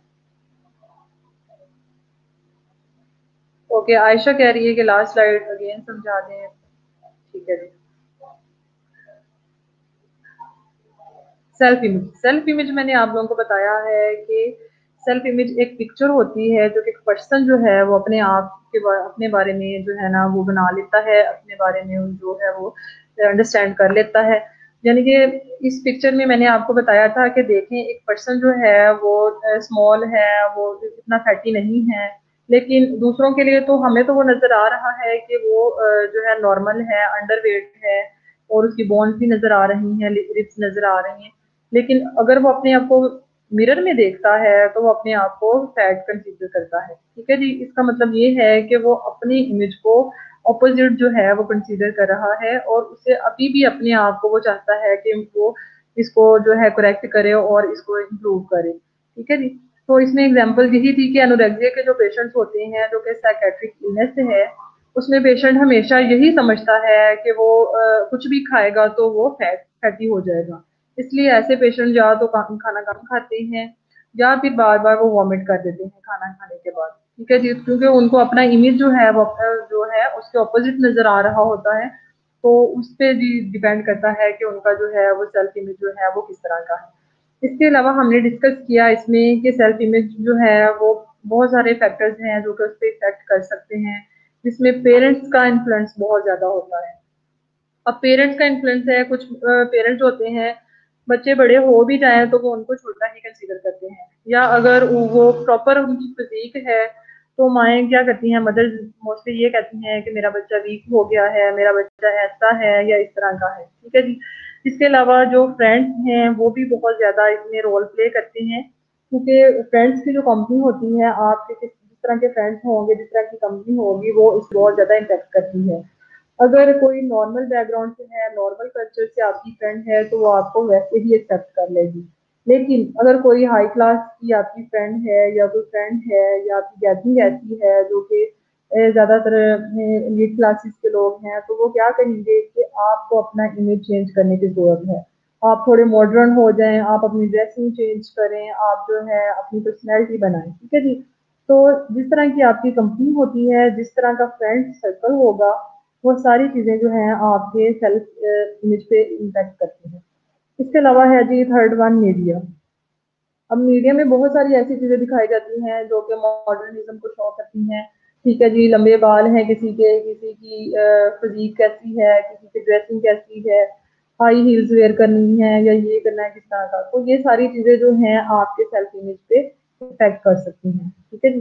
ओके, आयशा कह रही है कि लास्ट स्लाइड अगेन समझा दें, ठीक है जी। सेल्फ इमेज सेल्फ इमेज मैंने आप लोगों को बताया है कि सेल्फ इमेज एक पिक्चर होती है जो कि एक पर्सन जो है वो अपने आप के बा, अपने बारे में जो है ना वो बना लेता है, अपने बारे में जो है वो अंडरस्टैंड कर लेता है। यानी कि इस पिक्चर में मैंने आपको बताया था कि देखें एक पर्सन जो है वो स्मॉल है, वो इतना फैटी नहीं है, लेकिन दूसरों के लिए तो हमें तो वो नजर आ रहा है कि वो जो है नॉर्मल है, अंडरवेट है, और उसकी बोन्स भी नजर आ रही हैं, लिप्स नजर आ रही हैं। लेकिन अगर वो अपने आप को मिरर में देखता है तो वो अपने आप को फैट कंसीडर करता है, ठीक है जी। इसका मतलब ये है कि वो अपनी इमेज को ऑपोजिट जो है वो कंसीडर कर रहा है, और उसे अभी भी अपने आप को वो चाहता है कि वो इसको जो है करेक्ट करे और इसको इम्प्रूव करे, ठीक है जी। तो इसमें एग्जांपल यही थी कि एनोरेक्सिया के जो पेशेंट्स होते हैं जो कि साइकेट्रिक इलनेस है, उसमें पेशेंट हमेशा यही समझता है कि वो आ, कुछ भी खाएगा तो वो फैट फैटी हो जाएगा। इसलिए ऐसे पेशेंट या तो खाना कम खाते हैं, या फिर बार बार वो वॉमिट कर देते हैं खाना खाने के बाद, ठीक है जी। क्योंकि उनको अपना इमेज जो है वो जो है उसके ऑपोजिट नजर आ रहा होता है, तो उस पर भी डिपेंड करता है कि उनका जो है वो सेल्फ इमेज जो है वो किस तरह का है। इसके अलावा हमने डिस्कस किया इसमें कि सेल्फ इमेज जो है वो बहुत सारे फैक्टर्स हैं जो कि उस पर इफेक्ट कर सकते हैं, जिसमें पेरेंट्स का इन्फ्लुएंस बहुत ज्यादा होता है। अब पेरेंट्स का इन्फ्लुएंस है, कुछ पेरेंट्स होते हैं बच्चे बड़े हो भी जाएं तो वो उनको छोटा ही कंसीडर करते हैं, या अगर वो प्रॉपर उनकी फिजिक है तो माएँ क्या करती हैं, मदर मोस्टली ये कहती हैं कि मेरा बच्चा वीक हो गया है, मेरा बच्चा ऐसा है या इस तरह का है, ठीक है जी। इसके अलावा जो फ्रेंड्स हैं वो भी बहुत ज़्यादा इसमें रोल प्ले करते हैं, क्योंकि फ्रेंड्स की जो कंपनी होती है, आपके जिस जिस तरह के फ्रेंड्स होंगे, जिस तरह की कंपनी होगी, वो इस बहुत ज़्यादा इम्पैक्ट करती है। अगर कोई नॉर्मल बैकग्राउंड से है, नॉर्मल कल्चर से आपकी फ्रेंड है, तो वो आपको वैसे ही एक्सेप्ट कर लेगी। लेकिन अगर कोई हाई क्लास की आपकी फ्रेंड है या कोई फ्रेंड है या आपकी गैदरिंग ऐसी है जो कि अ, ज़्यादातर मिड क्लासेस के लोग हैं, तो वो क्या कहेंगे कि आपको अपना इमेज चेंज करने की ज़रूरत है। आप थोड़े मॉडर्न हो जाएँ, आप अपनी ड्रेसिंग चेंज करें, आप जो है अपनी पर्सनैलिटी बनाएँ, ठीक है जी। तो जिस तरह की आपकी कंपनी होती है, जिस तरह का फ्रेंड सर्कल होगा, वो सारी चीज़ें जो हैं आपके सेल्फ अ, इमेज पे इम्पैक्ट करती हैं। इसके अलावा है जी थर्ड वन मीडिया। अब मीडिया में बहुत सारी ऐसी चीज़ें दिखाई जाती हैं जो कि मॉडर्निज़्म को शो करती हैं। ठीक है जी, लंबे बाल हैं किसी के, किसी की अ, फिज़ीक कैसी है, किसी की ड्रेसिंग कैसी है, हाई हील्स वेयर करनी है या ये करना है किस तरह का। तो ये सारी चीज़ें जो हैं आपके सेल्फ इमेज पे इफ़ेक्ट कर सकती हैं। ठीक है जी।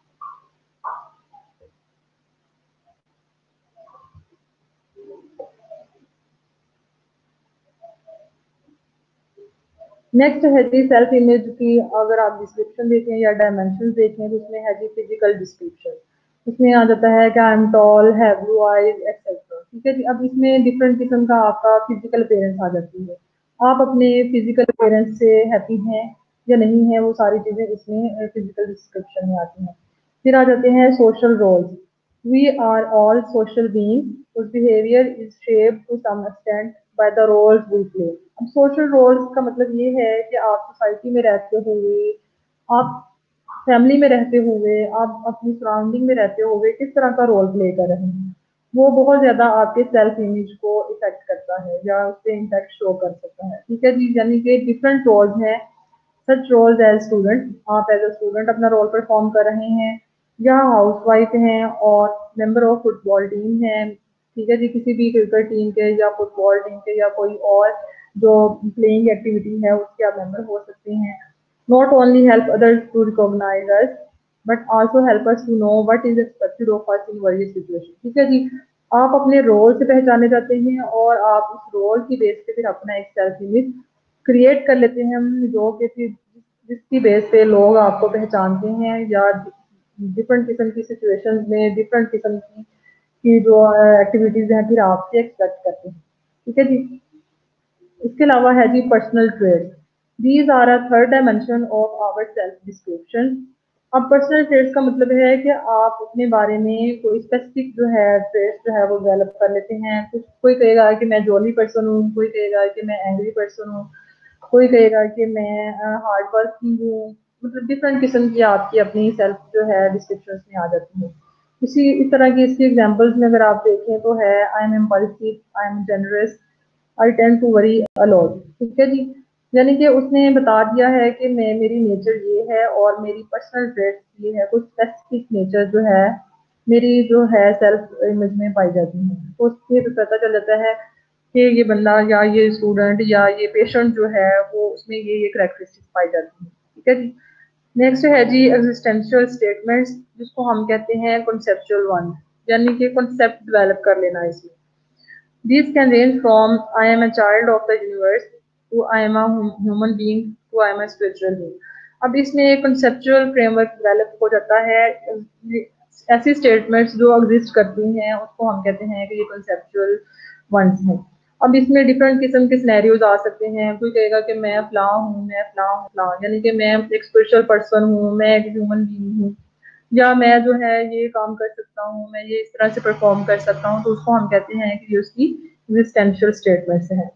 नेक्स्ट है जी सेल्फ इमेज की अगर आप डिस्क्रिप्शन देखें या डायमेंशंस देखें तो उसमें है जी फिजिकल डिस्क्रिप्शन। इसमें आ जाता है कि I am tall, have blue eyes etcetera. ठीक है जी। अब इसमें डिफरेंट किस्म का आपका फिजिकल अपीयरेंस आ जाती है। आप अपने फिजिकल अपीयरेंस से हैप्पी हैं या नहीं है, वो सारी चीज़ें इसमें फिजिकल डिस्क्रिप्शन में आती हैं। फिर आ जाते हैं social roles. We are all social beings, whose behavior is shaped to some extent by the roles we play। अब सोशल रोल्स का मतलब ये है कि आप सोसाइटी में रहते हुए, आप फैमिली में रहते हुए, आप अपनी सराउंडिंग में रहते हुए किस तरह का रोल प्ले कर रहे हैं, वो बहुत ज़्यादा आपके सेल्फ इमेज को इफ़ेक्ट करता है या उसपे इम्पैक्ट शो कर सकता है। ठीक है जी, यानी कि डिफरेंट रोल्स हैं। सच रोल्स एज स्टूडेंट, आप एज अ स्टूडेंट अपना रोल परफॉर्म कर रहे हैं, या हाउसवाइफ हैं और मेंबर ऑफ फुटबॉल टीम हैं। ठीक है जी, किसी भी क्रिकेट टीम के या फुटबॉल टीम के या कोई और जो प्लेइंग एक्टिविटी है उसके आप मेंबर हो सकते हैं। Not only help others to recognise us but also help us to know what is expected of us in various situation. ठीक है जी, आप अपने रोल से पहचाने जाते हैं और आप उस रोल की बेस पे फिर अपना एक सेल्फ इमेज क्रिएट कर लेते हैं हम, जो कि फिर जिसकी बेस पे लोग आपको पहचानते हैं या डिफरेंट किस्म की सिचुएशंस में डिफरेंट किस्म की की जो एक्टिविटीज़ हैं फिर आपसे एक्सपेक्ट करते हैं। ठीक है जी। इसके अलावा है जी personal traits. These are a third dimension of our self description. अब पर्सनल ट्रेड्स का मतलब है कि आप अपने बारे में कोई स्पेसिफिक जो है ट्रेड्स जो है वो डेवलप कर लेते हैं। कुछ कोई कहेगा कि मैं जॉली पर्सन हूँ, कोई कहेगा कि मैं एंग्री पर्सन हूँ, कोई कहेगा कि मैं हार्ड वर्किंग हूँ। मतलब डिफरेंट किस्म की आपकी अपनी सेल्फ जो है डिस्क्रिप्शन में आ जाती है। इसी इस तरह की इसकी एग्जांपल्स में अगर आप देखें तो है I am impulsive, I am generous, I tend to worry a lot. ठीक है जी, यानी कि उसने बता दिया है कि मैं मेरी नेचर ये है और मेरी पर्सनल ट्रेट ये है, कुछ स्पेसिफिक नेचर जो है मेरी जो है सेल्फ इमेज में पाई जाती है। तो उससे तो पता चल जाता है कि ये बंदा या ये स्टूडेंट या ये पेशेंट जो है वो उसमें ये ये करेक्टरिस्टिक्स पाई जाती हैं। ठीक है जी। नेक्स्ट है जी एग्जिस्टेंशियल स्टेटमेंट्स, जिसको हम कहते हैं कॉन्सेप्चुअल वन, यानी कि कॉन्सेप्ट डेवलप कर लेना इसमें। These can range from I am a child of the universe to I am a human being to I am a spiritual being। अब इसमें एक conceptual framework develop हो जाता है। ऐसी statements जो exist करती हैं उसको हम कहते हैं कि ये conceptual ones हैं। अब इसमें different किस्म के scenarios आ सकते हैं। कोई कहेगा कि मैं फलां हूँ, मैं फलां हूँ फलां, यानी कि मैं एक spiritual person हूँ, मैं एक human being हूँ, या मैं जो है ये काम कर सकता हूँ, मैं ये इस तरह से परफॉर्म कर सकता हूँ, तो उसको हम कहते हैं कि ये उसकी एग्जिस्टेंशियल स्टेटमेंट्स है।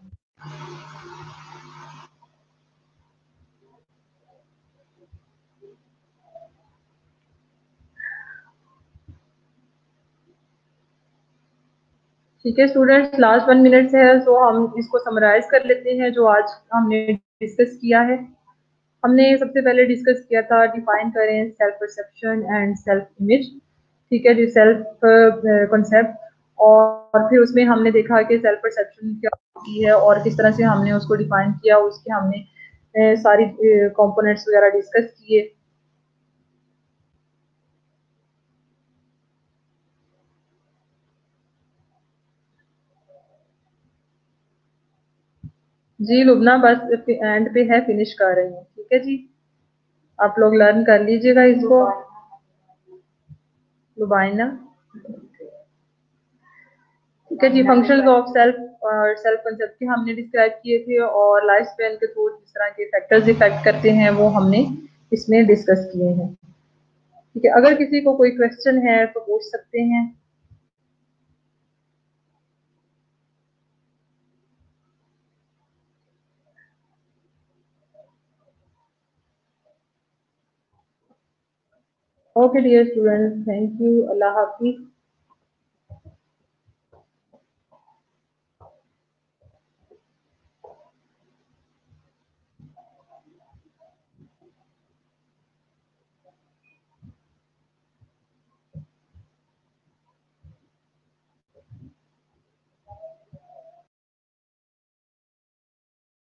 ठीक है स्टूडेंट्स, लास्ट वन मिनट है तो हम इसको समराइज कर लेते हैं जो आज हमने डिस्कस किया है। हमने सबसे पहले डिस्कस किया था डिफाइन करें self perception and self image. ठीक है जी, सेल्फ कॉन्सेप्ट और फिर उसमें हमने देखा कि सेल्फ परसेप्शन क्या होती है और किस तरह से हमने उसको डिफाइन किया, उसके हमने सारी कंपोनेंट्स वगैरह डिस्कस किए। जी लुबना, बस एंड पे है, फिनिश कर रही हूँ। ठीक है जी, आप लोग लर्न कर लीजिएगा इसको। लुबाइना, ठीक है जी। फंक्शंस ऑफ सेल्फ और सेल्फ कंसेप्ट के हमने डिस्क्राइब किए थे, और लाइफ स्पैन के थ्रू जिस तरह के फैक्टर्स इफेक्ट करते हैं वो हमने इसमें डिस्कस किए हैं। ठीक है, अगर किसी को कोई क्वेश्चन है तो पूछ सकते हैं। Okay dear students, thank you, अल्लाह हाफिज।